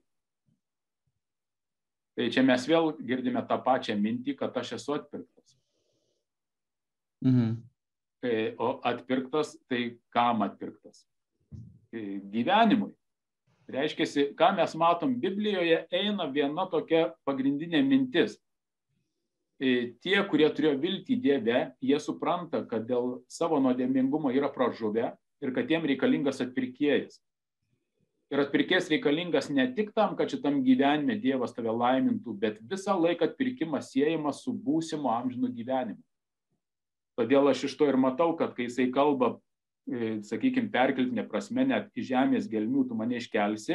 Tai čia mes vėl girdime tą pačią mintį, kad aš esu atpirktas. Mhm. O atpirktas, tai kam atpirktas? Gyvenimui. Reiškia, ką mes matom Biblijoje, eina viena tokia pagrindinė mintis. Tie, kurie turėjo viltį Dieve, jie supranta, kad dėl savo nuodėmingumo yra pražuvę ir kad jiem reikalingas atpirkėjas. Ir atpirkėjas reikalingas ne tik tam, kad šitam gyvenime Dievas tave laimintų, bet visą laiką atpirkimas siejamas su būsimo amžinu gyvenimu. Todėl aš iš to ir matau, kad kai jisai kalba, sakykime, perkeltinė prasme, net iš žemės gelmių tu mane iškelsi,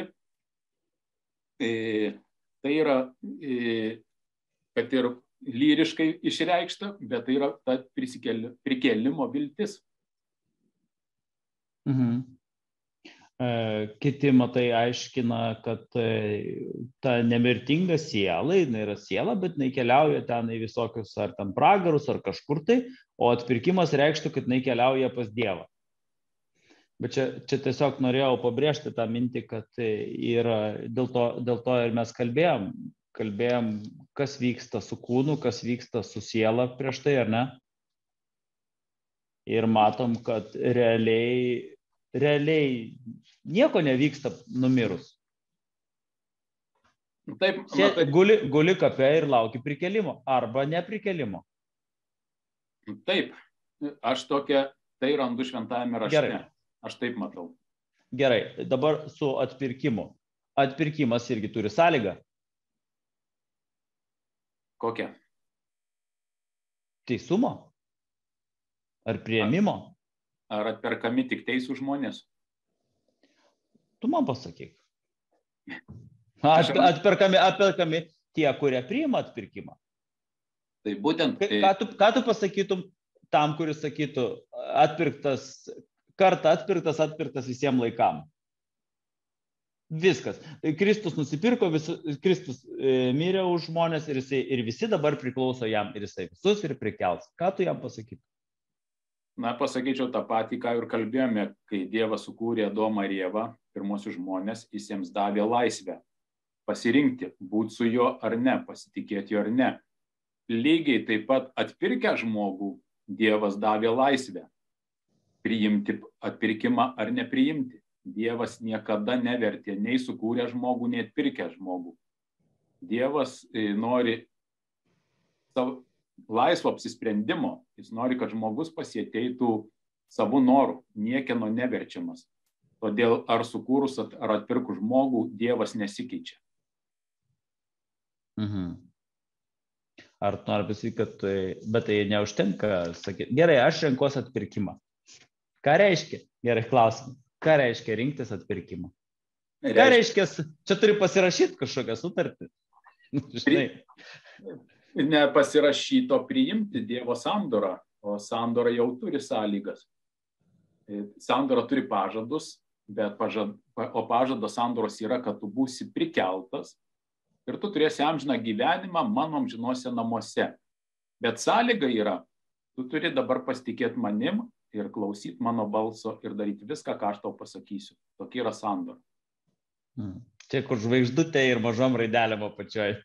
tai yra, kad ir lyriškai išreikšta, bet tai yra ta prikėlimo viltis. Mhm. Kiti, matai, aiškina, kad ta nemirtinga siela, jinai yra siela, bet jinai keliauja ten į visokius ar ten pragarus, ar kažkur tai, o atpirkimas reikštų, kad jinai keliauja pas Dievą. Bet čia, čia tiesiog norėjau pabrėžti tą mintį, kad yra, dėl to, dėl to ir mes kalbėjom, kalbėjom, kas vyksta su kūnu, kas vyksta su siela prieš tai, ar ne? Ir matom, kad realiai realiai nieko nevyksta numirus. Taip, matai, guli, guli kape ir lauki prikelimo arba neprikelimo. Taip, aš tokia, tai randu šventajame rašte. Gerai. Aš taip matau. Gerai, dabar su atpirkimu. Atpirkimas irgi turi sąlygą. Kokia? Teisumo? Ar priėmimo? Ar atperkami tik teisų žmonės? Tu man pasakyk. At, atperkami, atperkami tie, kurie priima atpirkimą. Tai būtent... Tai... Ką, tu, ką tu pasakytum tam, kuris sakytų, atpirktas, kartą atpirktas, atpirktas visiems laikam? Viskas. Kristus nusipirko, vis, Kristus e, mirė už žmonės ir, jisai, ir visi dabar priklauso jam ir jisai visus ir prikels. Ką tu jam pasakytum? Na, pasakyčiau tą patį, ką ir kalbėjome, kai Dievas sukūrė Adomą ir Ievą, pirmosius žmonės, jis jiems davė laisvę pasirinkti, būti su juo ar ne, pasitikėti juo ar ne. Lygiai taip pat atpirkę žmogų, Dievas davė laisvę priimti atpirkimą ar nepriimti. Dievas niekada nevertė, nei sukūrė žmogų, nei atpirkę žmogų. Dievas nori savo laisvo apsisprendimo, jis nori, kad žmogus pasieteitų savo norų, niekieno neverčiamas. Todėl ar sukūrus ar atpirkus žmogų, Dievas nesikeičia. Mhm. Ar tu nori pasakyti, kad tai, bet tai neužtenka sakyti, gerai, aš renkuosi atpirkimą. Ką reiškia? Gerai, klausimas. Ką reiškia rinktis atpirkimą? Reiškia... Ką reiškia, čia turi pasirašyti kažkokią sutartį? Žinai. Nepasirašyto priimti Dievo sandorą, o sandora jau turi sąlygas. Sandora turi pažadus, bet pažad, o pažado sandoros yra, kad tu būsi prikeltas ir tu turėsi amžiną gyvenimą mano amžinuose namuose. Bet sąlyga yra, tu turi dabar pasitikėti manim ir klausyti mano balso ir daryti viską, ką aš tau pasakysiu. Tokia yra sandora. Hmm. Čia kur žvaigždutė ir mažom raidelėm apačioj.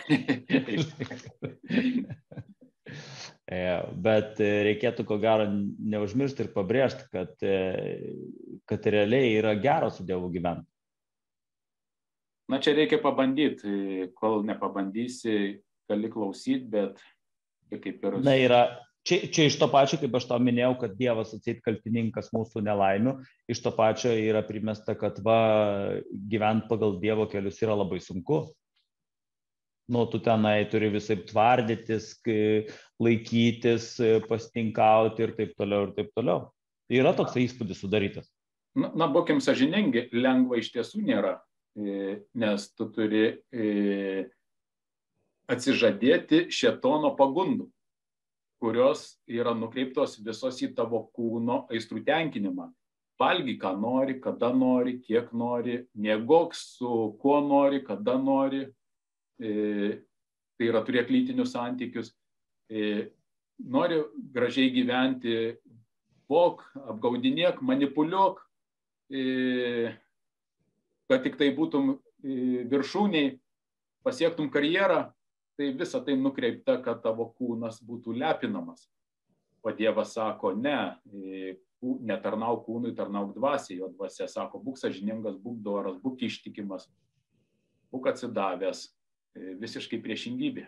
Bet reikėtų ko gero neužmiršti ir pabrėžti, kad, kad realiai yra gera su Dievu gyventi. Na, čia reikia pabandyti, kol nepabandysi, gali klausyti, bet kaip ir... Na, yra, čia, čia iš to pačio, kaip aš tau minėjau, kad Dievas atseit kaltininkas mūsų nelaimių, iš to pačio yra primesta, kad va, gyventi pagal Dievo kelius yra labai sunku. Nu, tu tenai turi visai tvardytis, laikytis, pastinkauti ir taip toliau ir taip toliau. Yra toks įspūdis sudarytas. Na, na būkim sąžiningi, lengva iš tiesų nėra, nes tu turi atsižadėti šėtono pagundų. kurios yra nukreiptos visos į tavo kūno aistrų tenkinimą. Valgy, ką nori, kada nori, kiek nori, miegok su kuo nori, kada nori, e, tai yra turėk lytinius santykius, e, nori gražiai gyventi, vok, apgaudinėk, manipuliuok, e, kad tik tai būtum e, viršūniai, pasiektum karjerą, tai visa tai nukreipta, kad tavo kūnas būtų lepinamas. O Dievas sako, ne, e, netarnauk kūnui, tarnauk dvasiai. Jo dvasia sako, būk sąžiningas, būk doras, būk ištikimas, būk atsidavęs, visiškai priešingybė.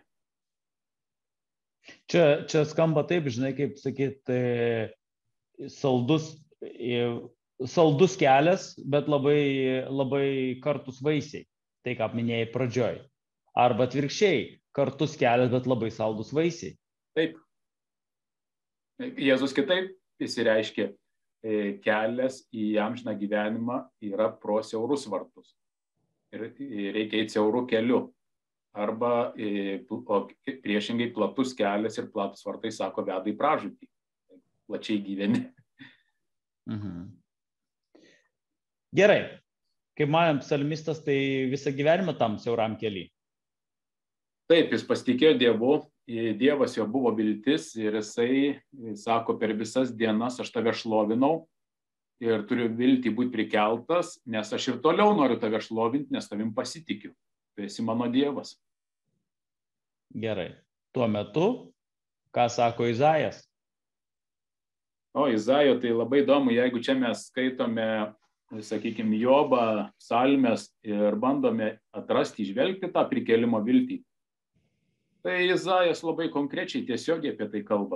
Čia, čia skamba taip, žinai, kaip sakyt, saldus, saldus kelias, bet labai, labai kartus vaisiai. Tai, ką minėjai pradžioj. Arba atvirkščiai, kartus kelias, bet labai saldus vaisiai. Taip. Jėzus kitaip įsireiškė, kelias į amžiną gyvenimą yra pro siaurus vartus. Ir reikia eiti siauru keliu. Arba o priešingai platus kelias ir platus vartai, sako, veda į pražūtį. Plačiai gyveni. Mhm. Gerai. Kaip manėm, psalmistas, tai visą gyvenimą tam siauram keliui. Taip, jis pasitikėjo Dievu, Dievas jo buvo viltis ir jisai sako, per visas dienas aš tave šlovinau ir turiu viltį būti prikeltas, nes aš ir toliau noriu tave šlovinti, nes tavim pasitikiu. Tu esi mano Dievas. Gerai. Tuo metu, ką sako Izaijas? O, Izaijo, tai labai įdomu, jeigu čia mes skaitome, sakykime, Jobą, psalmes ir bandome atrasti, įžvelgti tą prikėlimo viltį. Tai Izaijas labai konkrečiai tiesiogiai apie tai kalba.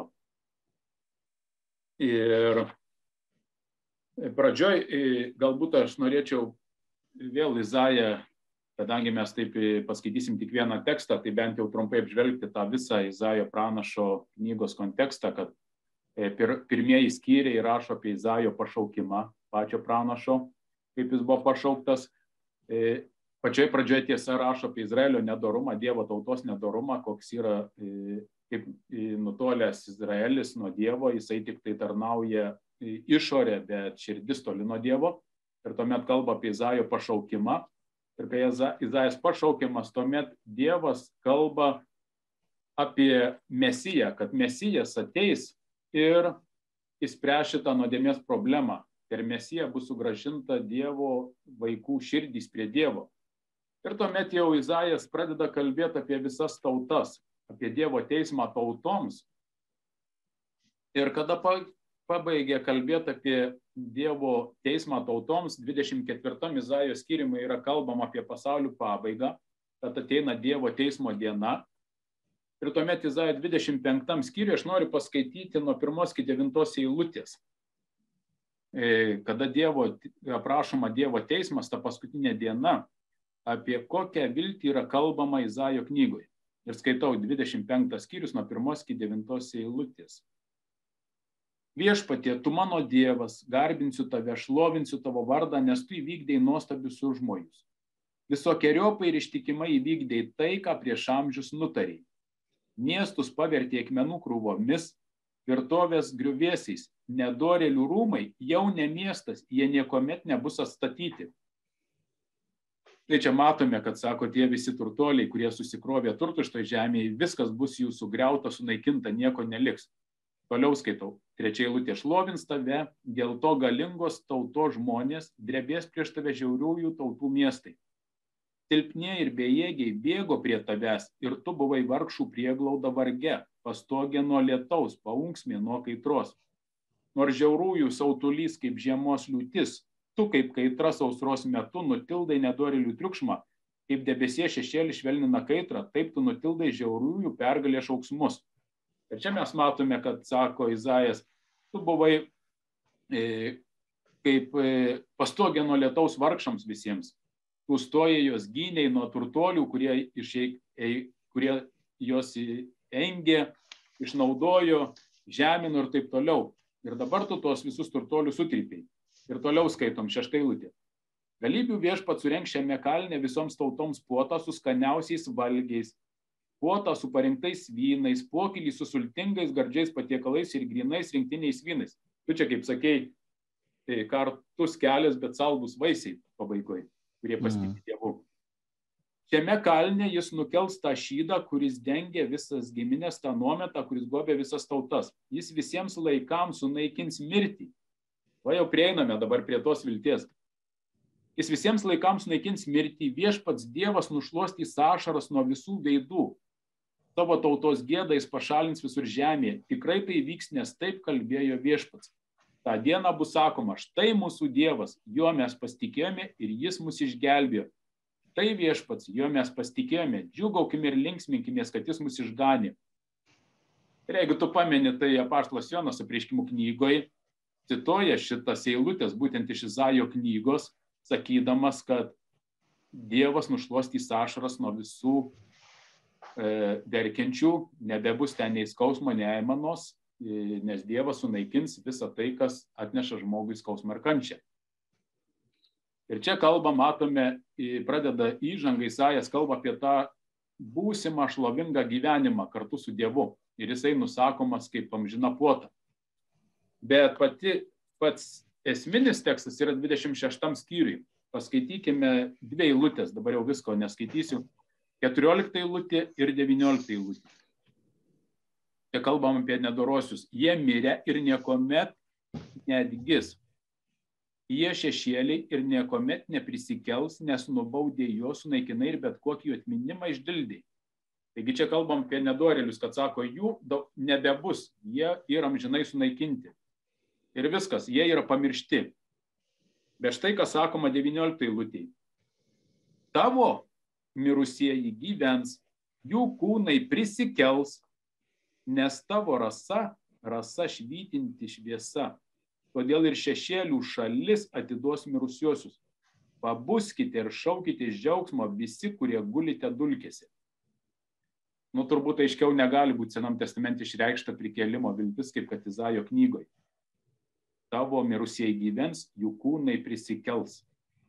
Ir pradžioj galbūt aš norėčiau vėl Izaiją, kadangi mes taip paskaitysim tik vieną tekstą, tai bent jau trumpai apžvelgti tą visą Izaijo pranašo knygos kontekstą, kad pir, pirmieji skyriai rašo apie Izaijo pašaukimą pačio pranašo, kaip jis buvo pašauktas. Pačioj pradžioje tiesa rašo apie Izraelio nedorumą, Dievo tautos nedorumą, koks yra kaip nutolęs Izraelis nuo Dievo, jisai tik tai tarnauja išorę, bet širdis toli nuo Dievo. Ir tuomet kalba apie Izaijo pašaukimą. Ir kai Izaijas pašaukiamas, tuomet Dievas kalba apie Mesiją, kad Mesijas ateis ir išspręs šitą nuodėmės problemą. Per Mesiją bus sugrąžinta Dievo vaikų širdys prie Dievo. Ir tuomet jau Izaijas pradeda kalbėti apie visas tautas, apie Dievo teismą tautoms. Ir kada pabaigė kalbėti apie Dievo teismą tautoms, dvidešimt ketvirtam Izaijo skyriuje yra kalbama apie pasaulio pabaigą, kad ateina Dievo teismo diena. Ir tuomet Izaijo dvidešimt penktam skyriuje aš noriu paskaityti nuo pirmos iki devintos eilutės. Kada Dievo, aprašoma Dievo teismas, ta paskutinė diena, apie kokią viltį yra kalbama Izaijo knygoje. Ir skaitau dvidešimt penktas skyrius nuo pirmos iki devintos eilutės. Viešpatie, tu mano Dievas, garbinsiu tave, šlovinsiu tavo vardą, nes tu įvykdei nuostabius užmojus. Visokiojopai ir ištikimai įvykdei tai, ką prieš amžius nutarei. Miestus pavertė akmenų krūvomis, tvirtovės griuvėsiais, nedorėlių rūmai jau ne miestas, jie niekuomet nebus atstatyti. Tai čia matome, kad sako, tie visi turtuoliai, kurie susikrovė turtų šitoje žemėje, viskas bus jų sugriauta, sunaikinta, nieko neliks. Toliau skaitau. Trečia eilutė, šlovins tave, dėl to galingos tautos žmonės, drebės prieš tave žiauriųjų tautų miestai. Silpnie ir bejėgiai bėgo prie tavęs ir tu buvai vargšų prieglauda varge, pastogė nuo lietaus, paunksmė nuo kaitros. Nors žiaurųjų sautulys kaip žiemos liūtis, tu kaip kaitra sausros metu nutildai nedorėlių triukšmą, kaip debesie šešėlis švelnina kaitrą, taip tu nutildai žiaurųjų pergalės šauksmus. Ir čia mes matome, kad sako Izaijas, tu buvai e, kaip e, pastogė nuo lietaus vargšams visiems. Tu stojai jos gyniai nuo turtolių, kurie, išeik, e, kurie jos engė, išnaudojo, žemino ir taip toliau. Ir dabar tu tos visus turtolius sutrypiai. Ir toliau skaitom šeštą eilutę. Galybių viešpats surengs šiame kalne visoms tautoms puotą su skaniausiais valgiais, puotą su parinktais vynais, pokylį su sultingais, gardžiais patiekalais ir grynais rinktiniais vynais. Tu čia, kaip sakei, kartus kelias, bet saldus vaisiai pabaigoje, kurie pasitikė Dievu. Šiame kalne jis nukels tą šydą, kuris dengia visas giminės, tą nuometą, kuris gobė visas tautas. Jis visiems laikams sunaikins mirtį. Va jau prieiname dabar prie tos vilties. Jis visiems laikams sunaikins mirtį, viešpats Dievas nušluostys ašaras nuo visų veidų. Savo tautos gėdą jis pašalins visur žemėje. Tikrai tai vyks, nes taip kalbėjo viešpats. Ta diena bus sakoma, štai mūsų Dievas, juo mes pasitikėjome ir jis mus išgelbėjo. Tai viešpats, juo mes pasitikėjome, džiūgaukime ir linksminkimės, kad jis mus išganė. Ir jeigu tu pameni, tai apaštalas Jonas Apreiškimų knygoje cituoja šitas eilutės, būtent iš Izaijo knygos, sakydamas, kad Dievas nušluostys ašaras nuo visų e, verkiančių, nebebus ten nei skausmo, nei aimanos, e, nes Dievas sunaikins visą tai, kas atneša žmogui skausmą ir kančią. Ir čia kalba, matome, pradeda įžangą, Isaijas kalba apie tą būsimą šlovingą gyvenimą kartu su Dievu. Ir jisai nusakomas kaip amžina puota. Bet pati, pats esminis tekstas yra dvidešimt šeštam skyriui. Paskaitykime dvi eilutės, dabar jau visko neskaitysiu. keturiolikta eilutė ir devyniolikta eilutė. Čia kalbam apie nedorosius. Jie mirė ir niekuomet neatgis. Jie šešėliai ir niekuomet neprisikels, nes nubaudė juos, sunaikinai ir bet kokį jų atminimą išdildė. Taigi čia kalbam apie nedorėlius, kad sako, jų nebebus, jie yra amžinai sunaikinti. Ir viskas, jie yra pamiršti. Bet štai, kas sakoma devynioliktai eilutėje. Tavo mirusieji gyvens, jų kūnai prisikels, nes tavo rasa, rasa švytinti šviesa. Todėl ir šešėlių šalis atiduos mirusiuosius. Pabuskite ir šaukite iš džiaugsmo visi, kurie gulite dulkėse. Nu, turbūt aiškiau negali būti Senam testamente išreikšta prikėlimo viltis, kaip kad Izaijo knygoje. Tavo mirusieji gyvens, jų kūnai prisikels.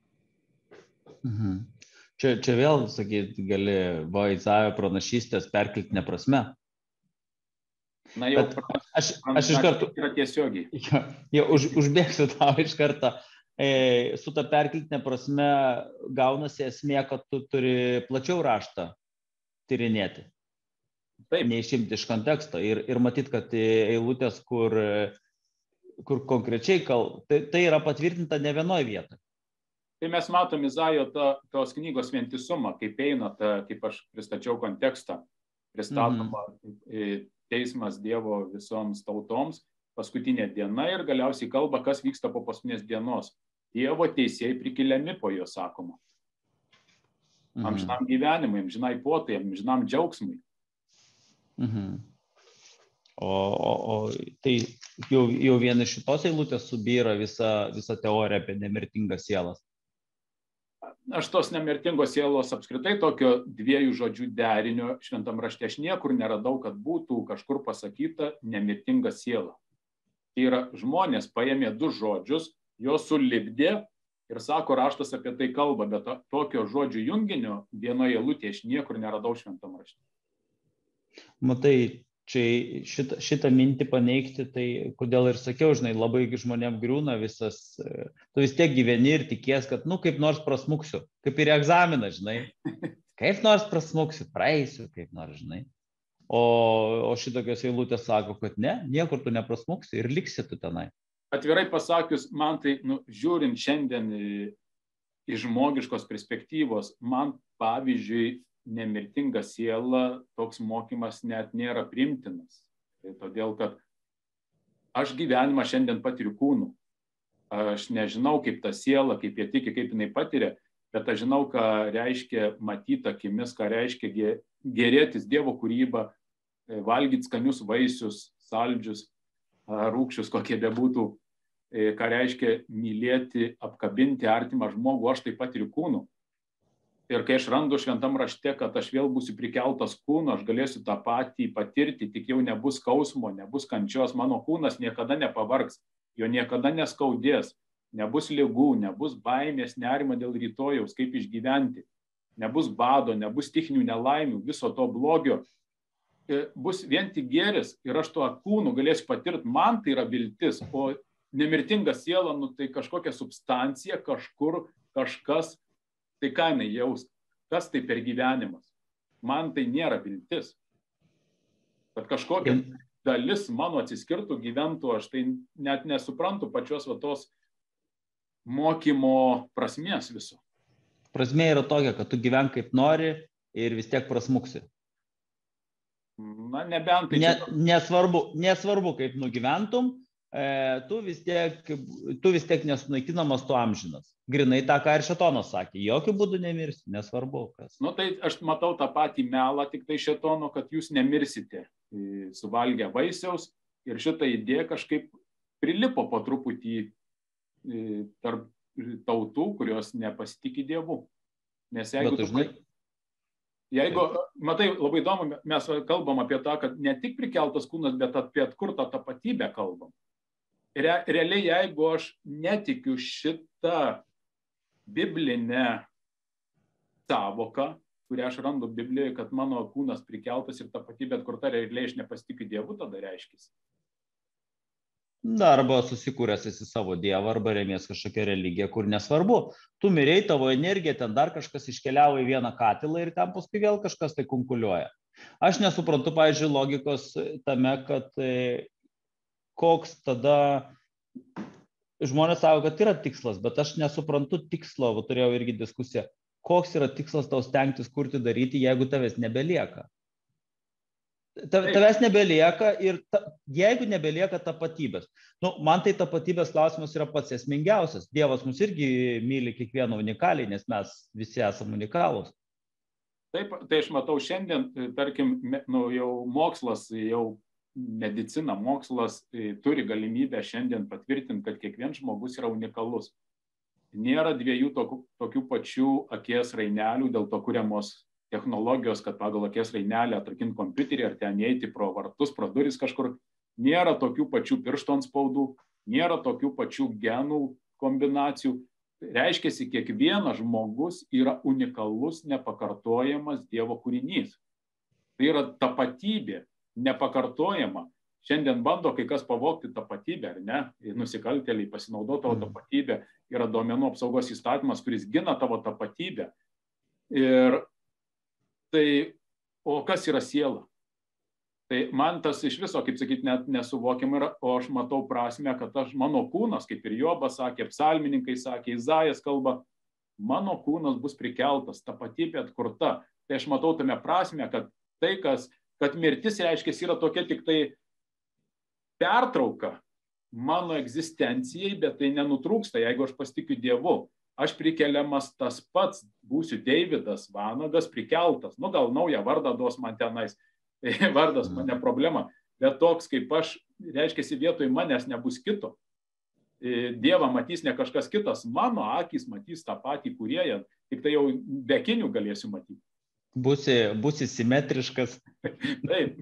Mhm. Čia, čia vėl, sakyt, gali va Izaijo pranašystės perkeltinė prasme. Na jau, aš, aš iš karto yra tiesiogiai. Jau, jau už, užbėgsiu tau iš karto. E, su ta perkeltinė prasme gaunasi esmė, kad tu turi plačiau raštą tyrinėti. Taip. Neišimti iš konteksto. Ir, ir matyt, kad eilutės, kur, kur konkrečiai kal, tai, tai yra patvirtinta ne vienoje vietoje. Tai mes matom Izaijo ta, tos knygos vientisumą, kaip eina, ta, kaip aš pristačiau kontekstą, pristatoma mhm. teismas Dievo visoms tautoms, paskutinė diena ir galiausiai kalba, kas vyksta po paskutinės dienos. Dievo teisėjai prikeliami po jo, sakoma. Mhm. Amžinam gyvenimui, amžinai puotai, amžinam džiaugsmui. Mhm. O, o, o tai jau, jau viena šitos eilutės subyra visą, visą teoriją apie nemirtingas sielas. Aš tos nemirtingos sielos apskritai tokio dviejų žodžių derinio šventam rašte aš niekur neradau, kad būtų kažkur pasakyta nemirtinga siela. Tai yra žmonės paėmė du žodžius, jos sulipdė ir sako, raštas apie tai kalba, bet tokio žodžių junginio vienoje eilutėje aš niekur neradau šventam rašte. Matai, čia šitą, šitą mintį paneigti, tai kodėl ir sakiau, žinai, labai žmonėm griūna visas, tu vis tiek gyveni ir tikies, kad, nu, kaip nors prasmuksiu, kaip ir egzaminą, žinai, kaip nors prasmuksiu, praeisiu, kaip nors, žinai. O, o šitokios eilutės sako, kad ne, niekur tu neprasmuksi ir liksi tu tenai. Atvirai pasakius, man tai, nu, žiūrint šiandien iš žmogiškos perspektyvos, man pavyzdžiui, nemirtinga siela, toks mokymas net nėra priimtinas. Tai todėl, kad aš gyvenimą šiandien patiriu kūnu. Aš nežinau, kaip ta siela, kaip jie tiki, kaip jinai patiria, bet aš žinau, ką reiškia matyti akimis, ką reiškia gerėtis Dievo kūrybą, valgyti skanius vaisius, saldžius, rūgščius, kokie bebūtų, ką reiškia mylėti, apkabinti artimą žmogų, aš taip patiriu kūnu. Ir kai aš randu šventam rašte, kad aš vėl būsiu prikeltas kūnu, aš galėsiu tą patį patirti, tik jau nebus skausmo, nebus kančios, mano kūnas niekada nepavargs, jo niekada neskaudės, nebus ligų, nebus baimės, nerimo dėl rytojaus, kaip išgyventi. nebus bado, nebus stichinių nelaimių, viso to blogio. Bus vien tik gėris ir aš tuo kūnu galėsiu patirti, man tai yra viltis, o nemirtinga siela, nu, tai kažkokia substancija, kažkur, kažkas, tai ką jinai jaus, kas tai per gyvenimas. Man tai nėra viltis. Kad kažkokia dalis mano atsiskirtų, gyventų, aš tai net nesuprantu pačios va tos mokymo prasmės viso. Prasmė yra tokia, kad tu gyven kaip nori ir vis tiek prasmuksi. Na, nebent tai... Ne, nesvarbu, nesvarbu, kaip nugyventum, e, tu, vis tiek, tu vis tiek nesunaikinamas, tu amžinas. Grinai tą, ką ir Šėtonas sakė, jokių būdų nemirsi, nesvarbu kas. Nu, tai aš matau tą patį melą, tik tai Šėtono, kad jūs nemirsite suvalgę vaisiaus ir šitą idėją kažkaip prilipo po truputį tarp tautų, kurios nepasitikė Dievu. Nes jeigu... Bet, žinai, Jeigu, matai, labai įdomu, mes kalbam apie tą, kad ne tik prikeltas kūnas, bet apie atkurtą tapatybę kalbam. Re, realiai, jeigu aš netikiu šitą biblinę sąvoką, kurią aš randu Biblijoje, kad mano kūnas prikeltas ir tapatybė atkurta, realiai aš nepasitikiu Dievu, tada reiškia. Na, arba susikūręs esi savo dievą, arba remies kažkokią religiją, kur nesvarbu. Tu mirei, tavo energija, ten dar kažkas iškeliavo į vieną katilą ir ten paskui vėl kažkas tai kunkuliuoja. Aš nesuprantu, pavyzdžiui, logikos tame, kad e, koks tada žmonės sako, kad yra tikslas, bet aš nesuprantu tikslo, va, turėjau irgi diskusiją, koks yra tikslas tau stengtis kurti daryti, jeigu tavęs nebelieka. Tavęs nebelieka ir ta, jeigu nebelieka tapatybės. Nu, man tai tapatybės klausimas yra pats esmingiausias. Dievas mus irgi myli kiekvieną unikaliai, nes mes visi esame unikalūs. Taip, tai aš matau šiandien, tarkim, nu, jau mokslas, jau medicina, mokslas turi galimybę šiandien patvirtinti, kad kiekvienas žmogus yra unikalus. Nėra dviejų tokių, tokių pačių akies rainelių, dėl to kuriamos technologijos, kad pagal akies rainelę atrakinti kompiuterį ar ten įeiti pro vartus, pro duris kažkur. Nėra tokių pačių piršto antspaudų, nėra tokių pačių genų kombinacijų. Reiškiasi, kiekvienas žmogus yra unikalus, nepakartojamas Dievo kūrinys. Tai yra tapatybė, nepakartojama. Šiandien bando kai kas pavogti tapatybę, ar ne? Nusikaltėliai pasinaudoja tavo tapatybę. Yra duomenų apsaugos įstatymas, kuris gina tavo tapatybę. Ir tai, o kas yra siela? Tai man tas iš viso, kaip sakyti, net nesuvokiama yra, o aš matau prasme, kad aš, mano kūnas, kaip ir Jobas sakė, psalmininkai sakė, Izaijas kalba, mano kūnas bus prikeltas, tapatybė atkurta. Tai aš matau tame prasme, kad tai, kas, kad mirtis reiškia, yra tokia tik tai pertrauka mano egzistencijai, bet tai nenutrūksta, jeigu aš pasitikiu Dievu. Aš prikeliamas tas pats, būsiu Deividas Vanagas prikeltas. Nu, gal naują vardą duos man tenais, vardas man ne problema, bet toks kaip aš, reiškia, vietoj manęs nebus kito. Dievą matys ne kažkas kitas, mano akys matys tą patį kūrėją, tik tai jau be akinių galėsiu matyti. Būsi, būsi simetriškas. Taip.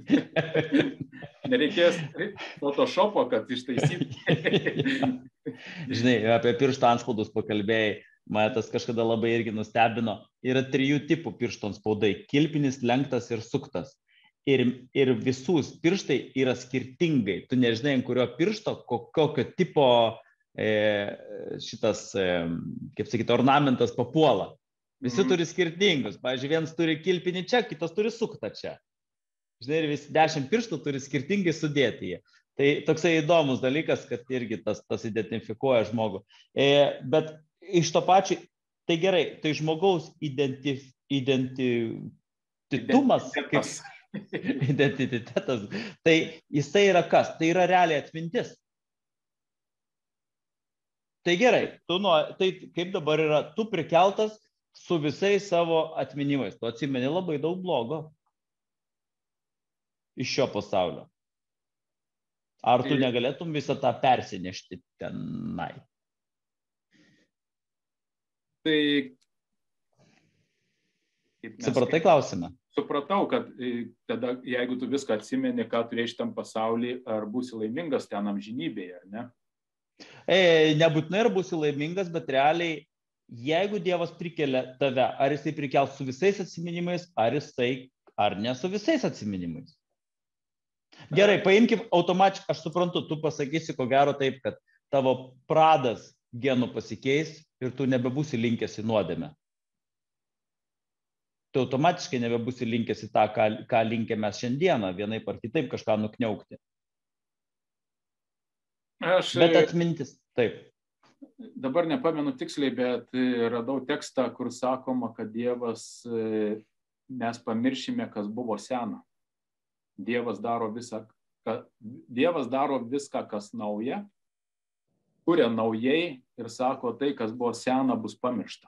Nereikės Photoshopo, kad ištaisytų. Žinai, apie piršto antspaudus pakalbėjai, mane tas kažkada labai irgi nustebino. Yra trijų tipų piršto anspaudai – kilpinis, lenktas ir suktas. Ir, ir visus pirštai yra skirtingai. Tu nežinai, ant kurio piršto, kokio tipo e, šitas, e, kaip sakyti, ornamentas papuola. Visi mm. turi skirtingus. Pavyzdžiui, vienas turi kilpinį čia, kitas turi suktą čia. Žinai, ir visi dešimt pirštų turi skirtingai sudėti jie. Tai toksai įdomus dalykas, kad irgi tas, tas identifikuoja žmogų. E, bet iš to pačio, tai gerai, tai žmogaus identif, identitumas, identitetas. Kaip, identitetas, tai jisai yra kas? Tai yra realiai atmintis. Tai gerai, tu nuo, tai kaip dabar yra, tu prikeltas su visais savo atminimais, tu atsimeni labai daug blogo iš šio pasaulio. Ar tu negalėtum visą tą persinešti tenai? Tai... Supratai klausimą? Supratau, kad tada, jeigu tu viską atsimeni, ką turėjai šitam pasaulyje, ar būsi laimingas ten amžinybėje, ar ne? E, nebūtinai ar būsi laimingas, bet realiai, jeigu Dievas prikelia tave, ar jisai prikels su visais atsiminimais, ar jisai, ar ne su visais atsiminimais. Gerai, paimkim automatiškai, aš suprantu, tu pasakysi ko gero taip, kad tavo pradas genų pasikeis ir tu nebebūsi linkęs į nuodėmę. Tu automatiškai nebebūsi linkęs į tą, ką, ką linkę mes šiandieną, vienaip ar kitaip kažką nukniaukti. Aš, Bet atmintis, taip. Dabar nepamenu tiksliai, bet radau tekstą, kur sakoma, kad Dievas, mes pamiršime, kas buvo sena. Dievas daro visą, Dievas daro viską, kas nauja, kuria naujai ir sako, tai, kas buvo sena, bus pamiršta.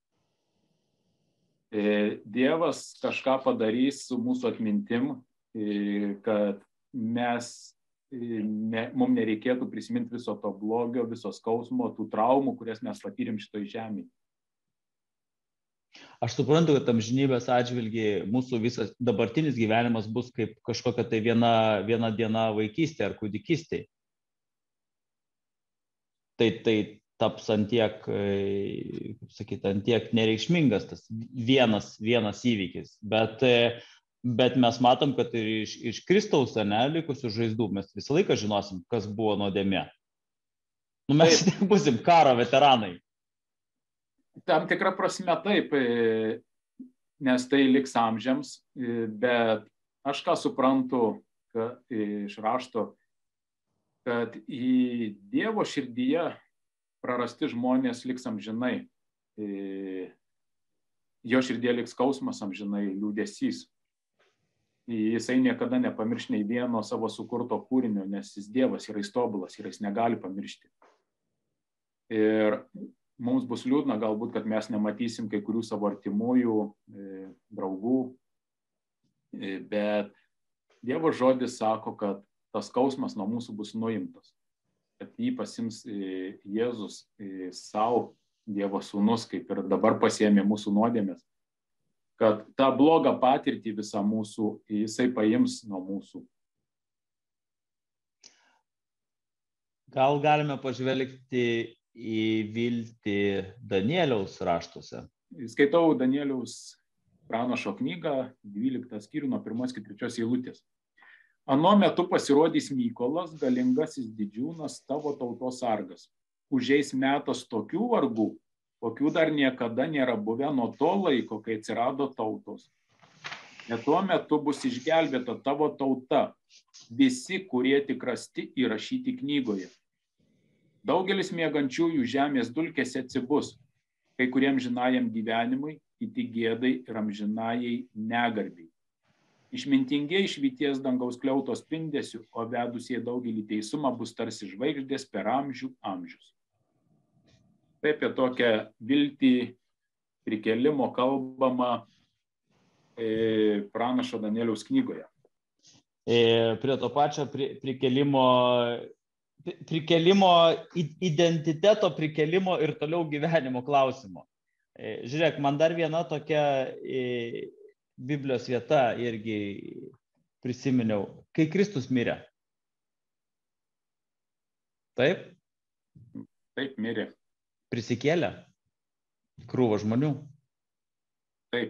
Dievas kažką padarys su mūsų atmintim, kad mes, ne, mums nereikėtų prisiminti viso to blogio, viso skausmo, tų traumų, kurias mes patyrėm šitoj žemėje. Aš suprantu, kad amžinybės atžvilgiai mūsų visas dabartinis gyvenimas bus kaip kažkokia tai viena, viena diena vaikystė ar kūdikystė. Tai, tai taps antiek, kaip sakyti, antiek nereikšmingas tas vienas, vienas įvykis. Bet, bet mes matom, kad ir iš, iš Kristaus, ne, likusių žaizdų mes visą laiką žinosim, kas buvo nuodėmė. Nu, mes taip būsim karo veteranai. Tam tikrą prasme taip, nes tai liks amžiams, bet aš ką suprantu kad, iš rašto, kad į Dievo širdyje prarasti žmonės liks amžinai. Jo širdyje liks skausmas amžinai, liūdesys. Jisai niekada nepamirš nei vieno savo sukurto kūrinio, nes jis Dievas yra tobulas ir jis negali pamiršti. Ir mums bus liūdna galbūt, kad mes nematysim kai kurių savo artimųjų, draugų, bet Dievo žodis sako, kad tas skausmas nuo mūsų bus nuimtas, kad jį pasims Jėzus savo, Dievo sūnus, kaip ir dabar pasiėmė mūsų nuodėmės, kad tą blogą patirtį visą mūsų jisai paims nuo mūsų. Gal galime pažvelgti į viltį Danieliaus raštuose? Skaitau Danieliaus pranašo knygą, dvyliktą skyrių nuo pirmos iki trečios eilutės. Ano metu pasirodys Mykolas, galingasis didžiūnas, tavo tautos sargas. Užeis metas tokių vargų, kokių dar niekada nėra buvę nuo to laiko, kai atsirado tautos. Net tuo metu bus išgelbėta tavo tauta, visi, kurie tik rasti įrašyti knygoje. Daugelis miegančiųjų žemės dulkėse atsibus, kai kuriem žinajam gyvenimui, kiti gėdai ir amžinajai negarbiai. Išmintingiai švyties dangaus kliautos spindesių, o vedusiai daugelį teisumą bus tarsi žvaigždės per amžių amžius. Taip apie tokią viltį prikelimo kalbama e, pranašo Danieliaus knygoje. E, prie to pačio pri, prikelimo, prikelimo, identiteto prikelimo ir toliau gyvenimo klausimo. E, žiūrėk, man dar viena tokia e, Biblijos vieta irgi prisiminiau, kai Kristus mirė. Taip? Taip, mirė. Prisikėlė krūva žmonių. Taip.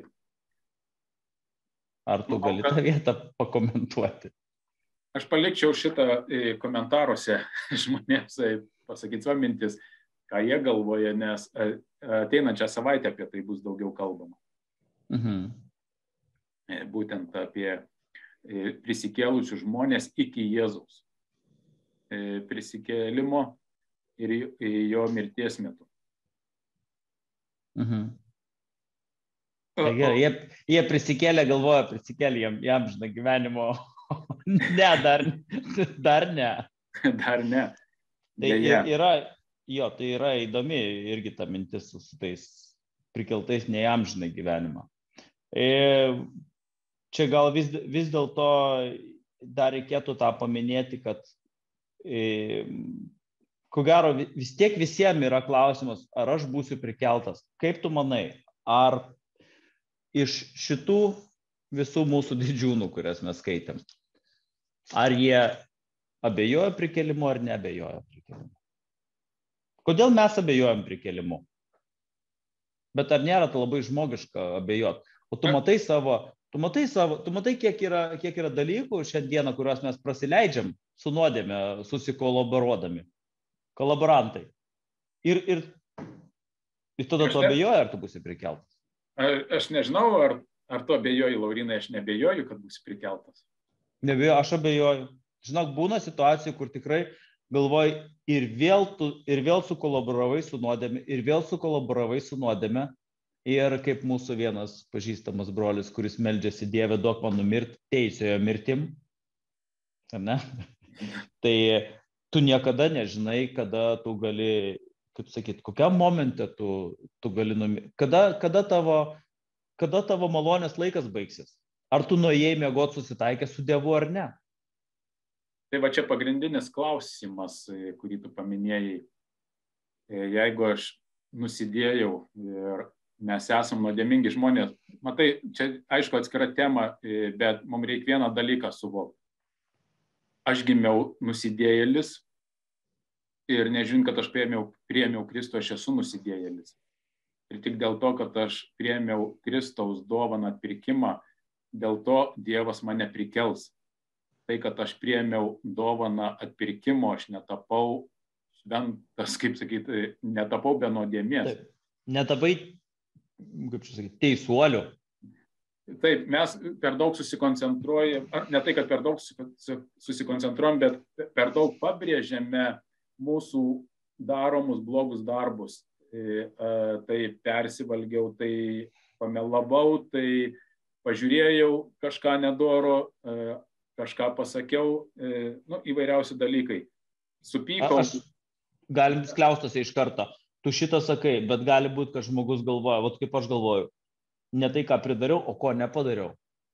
Ar tu gali tą vietą pakomentuoti? Aš palikčiau šitą komentaruose žmonėms pasakyti savo mintis, ką jie galvoja, nes ateinančią savaitę apie tai bus daugiau kalbama. Mhm. Būtent apie prisikėlusius žmonės iki Jėzaus prisikėlimo ir jo mirties metu. Mhm. Tai gerai, jie, jie prisikėlė, galvoja, prisikėlė jam, jam žinai, gyvenimo. Ne, dar, dar ne. Dar ne. Tai yra, jo, tai yra įdomi irgi ta mintis su, su tais prikeltais neamžinai gyvenimą. E, čia gal vis, vis dėlto dar reikėtų tą paminėti, kad e, ko gero vis tiek visiems yra klausimas, ar aš būsiu prikeltas. Kaip tu manai, ar iš šitų visų mūsų didžiūnų, kurias mes skaitėm, ar jie abejojo prikėlimu ar neabejojo prikėlimu? Kodėl mes abejojam prikėlimu? Bet ar nėra tai labai žmogiška abejot? O tu matai savo, tu matai savo, tu matai, kiek yra, kiek yra dalykų šiandieną, kuriuos mes prasileidžiam su nuodėme, susikolaboruodami. Kolaborantai. Ir, ir, ir tada tu abejoji, ar tu būsi prikeltas. Aš nežinau, ar, ar tu abejoji, Laurinai, aš nebejoju, kad būsi prikeltas. Nebejoju, aš abejoju. Žinok, būna situacijų, kur tikrai galvoji ir vėl, tu, ir vėl sukolaboravai su nuodėme, ir vėl sukolaboravai su nuodėme. Ir kaip mūsų vienas pažįstamas brolis, kuris meldžiasi, Dieve, duok man numirti, teisiojo mirtim. Ar ne? Tai tu niekada nežinai, kada tu gali, kaip sakyti, kokiam momente tu, tu gali numirti. Kada, kada, tavo, kada tavo malonės laikas baigsis? Ar tu nuėjai miegoti susitaikęs su Dievu ar ne? Tai va čia pagrindinis klausimas, kurį tu paminėjai. Jeigu aš nusidėjau ir mes esam nuodėmingi žmonės, matai, čia aišku atskira tema, bet mums reikia vieną dalyką suvokti. Aš gimiau nusidėjėlis ir nežinant, kad aš priėmiau, priėmiau Kristų, aš esu nusidėjėlis. Ir tik dėl to, kad aš priėmiau Kristaus dovaną atpirkimą, dėl to Dievas mane prikels. Tai, kad aš priėmiau dovaną atpirkimo, aš netapau šventas, kaip sakyti, netapau be nuodėmės. Taip, netapai, kaip čia sakyti, teisuoliu. Taip, mes per daug susikoncentruojam, ne tai, kad per daug susikoncentruojam, bet per daug pabrėžiame mūsų daromus blogus darbus. Tai persivalgiau, tai pamelavau, tai pažiūrėjau kažką nedoro, kažką pasakiau, nu, įvairiausi dalykai. Supykau. Aš galim skliaustose iš karto. Tu šitą sakai, bet gali būti, kad žmogus galvoja, vat kaip aš galvoju, ne tai, ką pridariau, o ko nepadariau.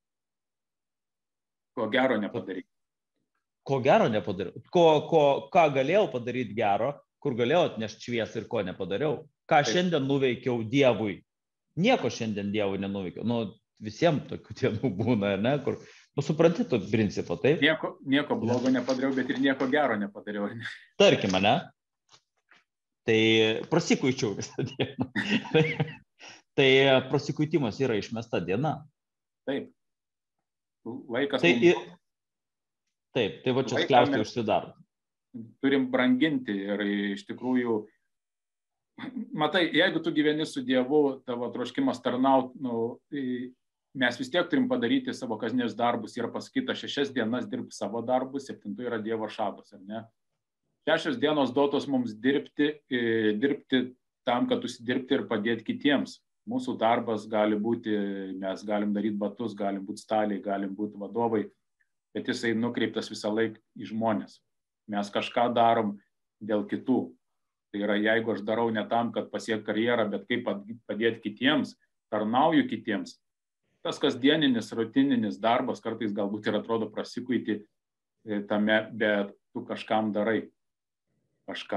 Ko gero nepadariau. Ko gero nepadariau. Ko, ko, ką galėjau padaryti gero, kur galėjau atnešti šviesą ir ko nepadariau. Ką Taip. Šiandien nuveikiau Dievui. Nieko šiandien Dievui nenuveikiau. Nu, visiems tokių dienų būna, ne, kur, nu, supranti to principo, taip? Nieko, nieko blogo nepadariau, bet ir nieko gero nepadariau. Tarkime, ne? Tai prasikuičiau visą dieną. Tai prasikuitimas yra išmesta diena. Taip. Laikas. Tai, mums... Taip, tai va čia skliaustai užsidaro. Turim branginti ir iš tikrųjų, matai, jeigu tu gyveni su Dievu, tavo troškimas tarnaut, nu, mes vis tiek turim padaryti savo kasdienius darbus. Yra pasakyta, šešias dienas dirbti savo darbus, septintų yra Dievo šabas, ar ne? Šešios dienos duotos mums dirbti, dirbti tam, kad užsidirbti ir padėti kitiems. Mūsų darbas gali būti, mes galim daryti batus, galim būti staliai, galim būti vadovai, bet jisai nukreiptas visą laiką į žmonės. Mes kažką darom dėl kitų. Tai yra, jeigu aš darau ne tam, kad pasiekti karjerą, bet kaip padėti kitiems, tarnauju kitiems. Tas kasdieninis, rutininis darbas kartais galbūt ir atrodo prasikuiti tame, bet tu kažkam darai kažką.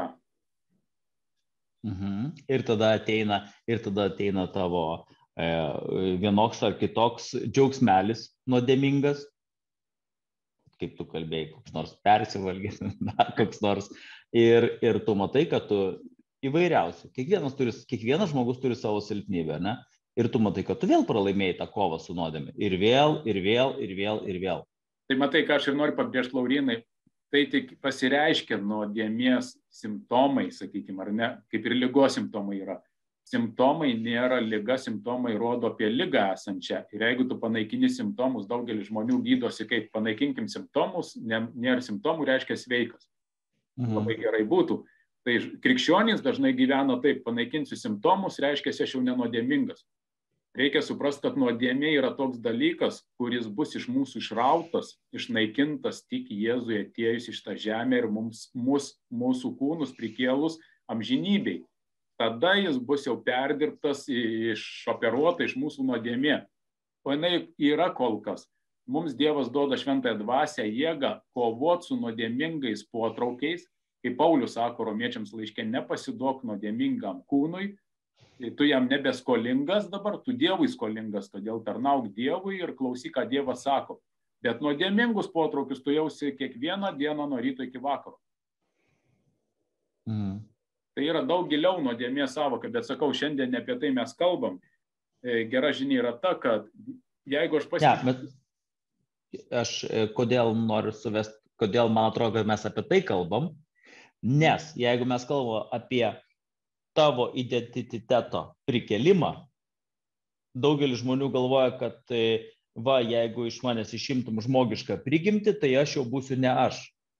Mhm. Ir tada ateina, ir tada ateina tavo e, vienoks ar kitoks džiaugsmelis nuodėmingas, kaip tu kalbėjai, koks nors persivalgys, koks nors. Ir, ir tu matai, kad tu įvairiausių. Kiekvienas, turi, kiekvienas žmogus turi savo silpnybę, ne? Ir tu matai, kad tu vėl pralaimėjai tą kovą su nuodėme. Ir vėl, ir vėl, ir vėl, ir vėl. Tai matai, ką aš ir noriu pabrėžti, Laurinai, tai tik pasireiškia nuodėmės simptomai, sakykime, ar ne, kaip ir ligos simptomai yra. Simptomai nėra liga, simptomai rodo apie ligą esančią. Ir jeigu tu panaikini simptomus, daugelis žmonių gydosi, kaip panaikinkim simptomus, nėra simptomų, reiškia sveikas. Mhm. Labai gerai būtų. Tai krikščionys dažnai gyvena taip, panaikinsiu simptomus, reiškia, aš jau nenuodėmingas. Reikia suprasti, kad nuodėmė yra toks dalykas, kuris bus iš mūsų išrautas, išnaikintas tik Jėzui atėjus iš tą žemę ir mums, mus, mūsų kūnus prikėlus amžinybei. Tada jis bus jau perdirbtas, išoperuota iš mūsų nuodėmė. O jinai yra kol kas. Mums Dievas duoda šventąją dvasią jėgą kovoti su nuodėmingais potraukiais. Kaip Paulius sako romiečiams laiške, nepasiduok nuodėmingam kūnui. Tu jam nebeskolingas dabar, tu Dievui skolingas, todėl tarnauk Dievui ir klausyk, ką Dievas sako. Bet nuodėmingus potraukius tu jausi kiekvieną dieną nuo ryto iki vakaro. Mm. Tai yra daug giliau nuodėmės sąvoka, bet sakau, šiandien ne apie tai mes kalbam. Gera žinia yra ta, kad jeigu aš pasitikiu... Ne, bet aš kodėl noriu suvesti, kodėl man atrodo, kad mes apie tai kalbam, nes jeigu mes kalbam apie tavo identiteto prikelimą, daugelis žmonių galvoja, kad va, jeigu iš manęs išimtum žmogišką prigimtį, tai aš jau būsiu ne aš.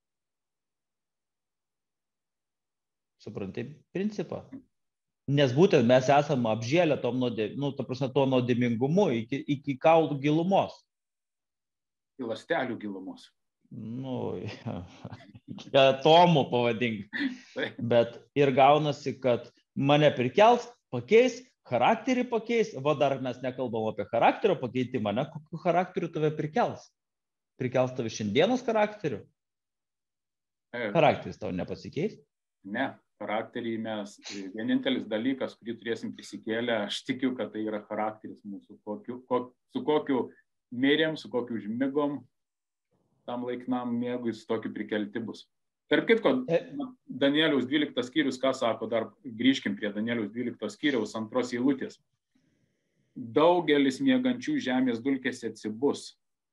Suprantai principą? Nes būtent mes esame apžėlę tom nuodė, nu, ta prasme, to nuodėmingumu iki, iki kaulų gilumos. Į ląstelių gilumos. Nu, iki atomų pavadink. Bet ir gaunasi, kad mane prikels, pakeis, charakterį pakeis, va dar mes nekalbam apie charakterio pakeitimą, ne, kokiu charakteriu tave prikels? Prikels tave šiandienos charakteriu? Charakteris tau nepasikeis? Ne, charakterį mes, vienintelis dalykas, kurį turėsim prisikėlę, aš tikiu, kad tai yra charakteris mūsų, kokiu, kok, su kokiu mirėm, su kokiu užmigom, tam laikinam miegui su tokiu prikelti bus. Tarp kitko, Danieliaus dvyliktas skyrius, ką sako, dar grįžkim prie Danieliaus dvyliktos skyriaus antros eilutės. Daugelis miegančių žemės dulkėse atsibus,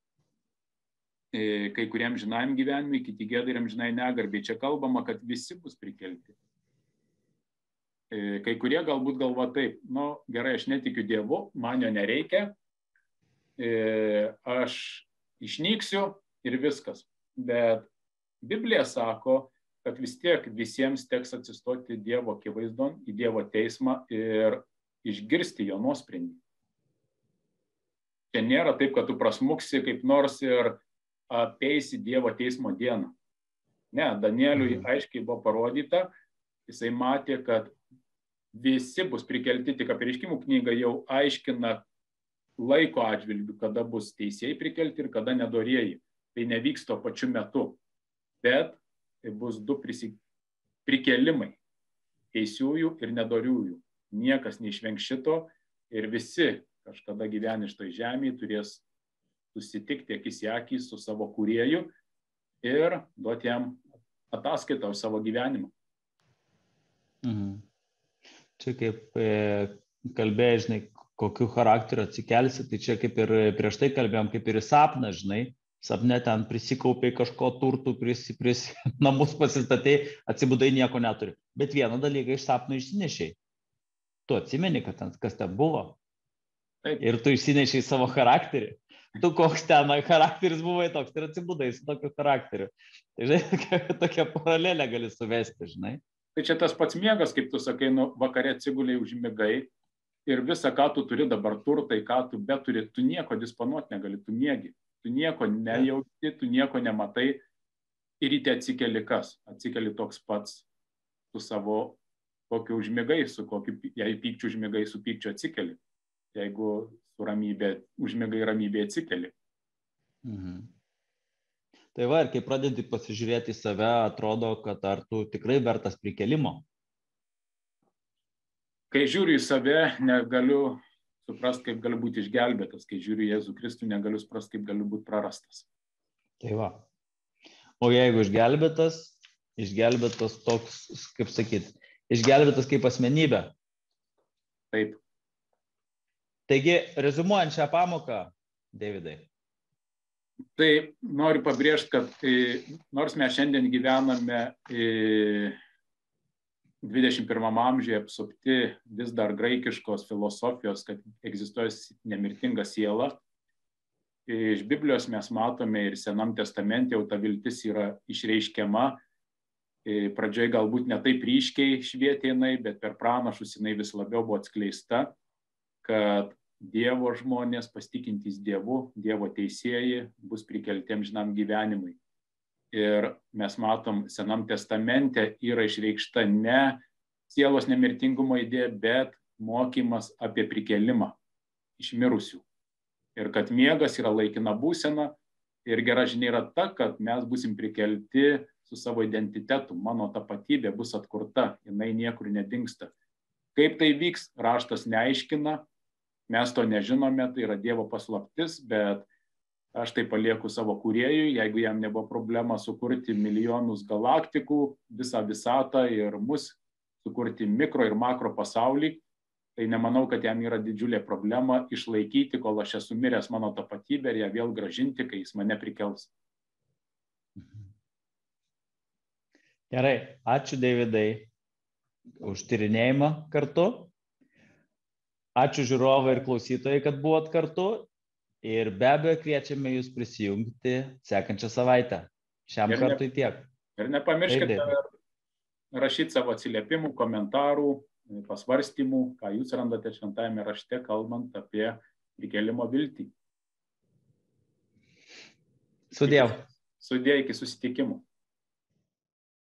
kai kuriem žinajam gyvenimui, kiti gėdai ir amžinai negarbiai. Čia kalbama, kad visi bus prikelti. Kai kurie galbūt galvo taip, nu gerai, aš netikiu Dievu, man jo nereikia, aš išnyksiu ir viskas. Bet Biblija sako, kad vis tiek visiems teks atsistoti Dievo akivaizdon, į Dievo teismą ir išgirsti jo nuosprendį. Čia nėra taip, kad tu prasmuksi kaip nors ir apeisi Dievo teismo dieną. Ne, Danieliui aiškiai buvo parodyta, jisai matė, kad visi bus prikelti, tik Apreiškimų knyga jau aiškina laiko atžvilgiu, kada bus teisėjai prikelti ir kada nedorieji. Tai nevyks tuo pačiu metu, bet tai bus du prisi... prikelimai, teisiųjų ir nedoriųjų. Niekas neišvengs šito ir visi kažkada gyveni šitoj žemėje turės susitikti akis į akį su savo kūrėju ir duoti jam ataskaitą už savo gyvenimą. Mhm. Čia kaip e, kalbėjai, žinai, kokiu charakteriu atsikelsi, tai čia kaip ir prieš tai kalbėjom, kaip ir į sapną, žinai, sapne ten prisikaupiai kažko turtų, pris, pris, namus pasistatei, atsibudai nieko neturi. Bet vieną dalyką iš sapno išsinešiai. Tu atsimeni, kad ten, kas ten buvo. Taip. Ir tu išsinešiai savo charakterį. Tu koks ten charakteris buvai toks ir atsibudai su tokiu charakteriu. Tai žinai, tokia, tokia paralelė gali suvesti, žinai. Tai čia tas pats miegas, kaip tu sakai, nu, vakare atsiguliai užmigai ir visą, ką tu turi dabar turtai, ką tu beturi, tu nieko disponuoti negali, tu miegi. Tu nieko nejauti, tu nieko nematai ir ryte atsikeli kas? Atsikeli toks pats su savo, kokiu užmigai, su kokiu, jei pykčiu užmigai, su pykčiu atsikeli. Jeigu su ramybė, užmigai ramybė atsikeli. Mhm. Tai va, ir kai pradedi pasižiūrėti į save, atrodo, kad ar tu tikrai vertas prikelimo. Kai žiūriu į save, negaliu suprasti, kaip galiu būti išgelbėtas. Kai žiūriu į Jėzų Kristų, negaliu suprasti, kaip galiu būti prarastas. Tai va. O jeigu išgelbėtas, išgelbėtas toks, kaip sakyt, išgelbėtas kaip asmenybė. Taip. Taigi, rezumuojant šią pamoką, Davidai. Tai noriu pabrėžti, kad nors mes šiandien gyvename dvidešimt pirmam amžiuje apsupti vis dar graikiškos filosofijos, kad egzistuoja nemirtinga siela, iš Biblijos mes matome ir Senam testamente jau ta viltis yra išreiškiama. Pradžioj galbūt ne taip ryškiai švietė jinai, bet per pranašus jinai vis labiau buvo atskleista, kad Dievo žmonės, pasitikintys Dievu, Dievo teisėjai, bus prikelti amžinam gyvenimui. Ir mes matom, Senam testamente yra išreikšta ne sielos nemirtingumo idėja, bet mokymas apie prikelimą iš mirusių. Ir kad miegas yra laikina būsena ir gera žinia yra ta, kad mes busim prikelti su savo identitetu. Mano tapatybė bus atkurta, jinai niekur nedingsta. Kaip tai vyks, raštas neaiškina. Mes to nežinome, tai yra Dievo paslaptis, bet aš tai palieku savo kūrėjui, jeigu jam nebuvo problema sukurti milijonus galaktikų, visą visatą ir mus sukurti mikro ir makro pasaulį, tai nemanau, kad jam yra didžiulė problema išlaikyti, kol aš esu miręs mano tapatybę ir ją vėl gražinti, kai jis mane prikels. Gerai, ačiū Deividai už tyrinėjimą kartu. Ačiū žiūrovai ir klausytojai, kad buvot kartu. Ir be abejo kviečiame jūs prisijungti sekančią savaitę. Šiam Ir ne- kartui tiek. Ir nepamirškite Taip, rašyti savo atsiliepimų, komentarų, pasvarstymų, ką jūs randate šventajame rašte, kalbant apie prikėlimo viltį. Sudiev. Sudie, iki susitikimų.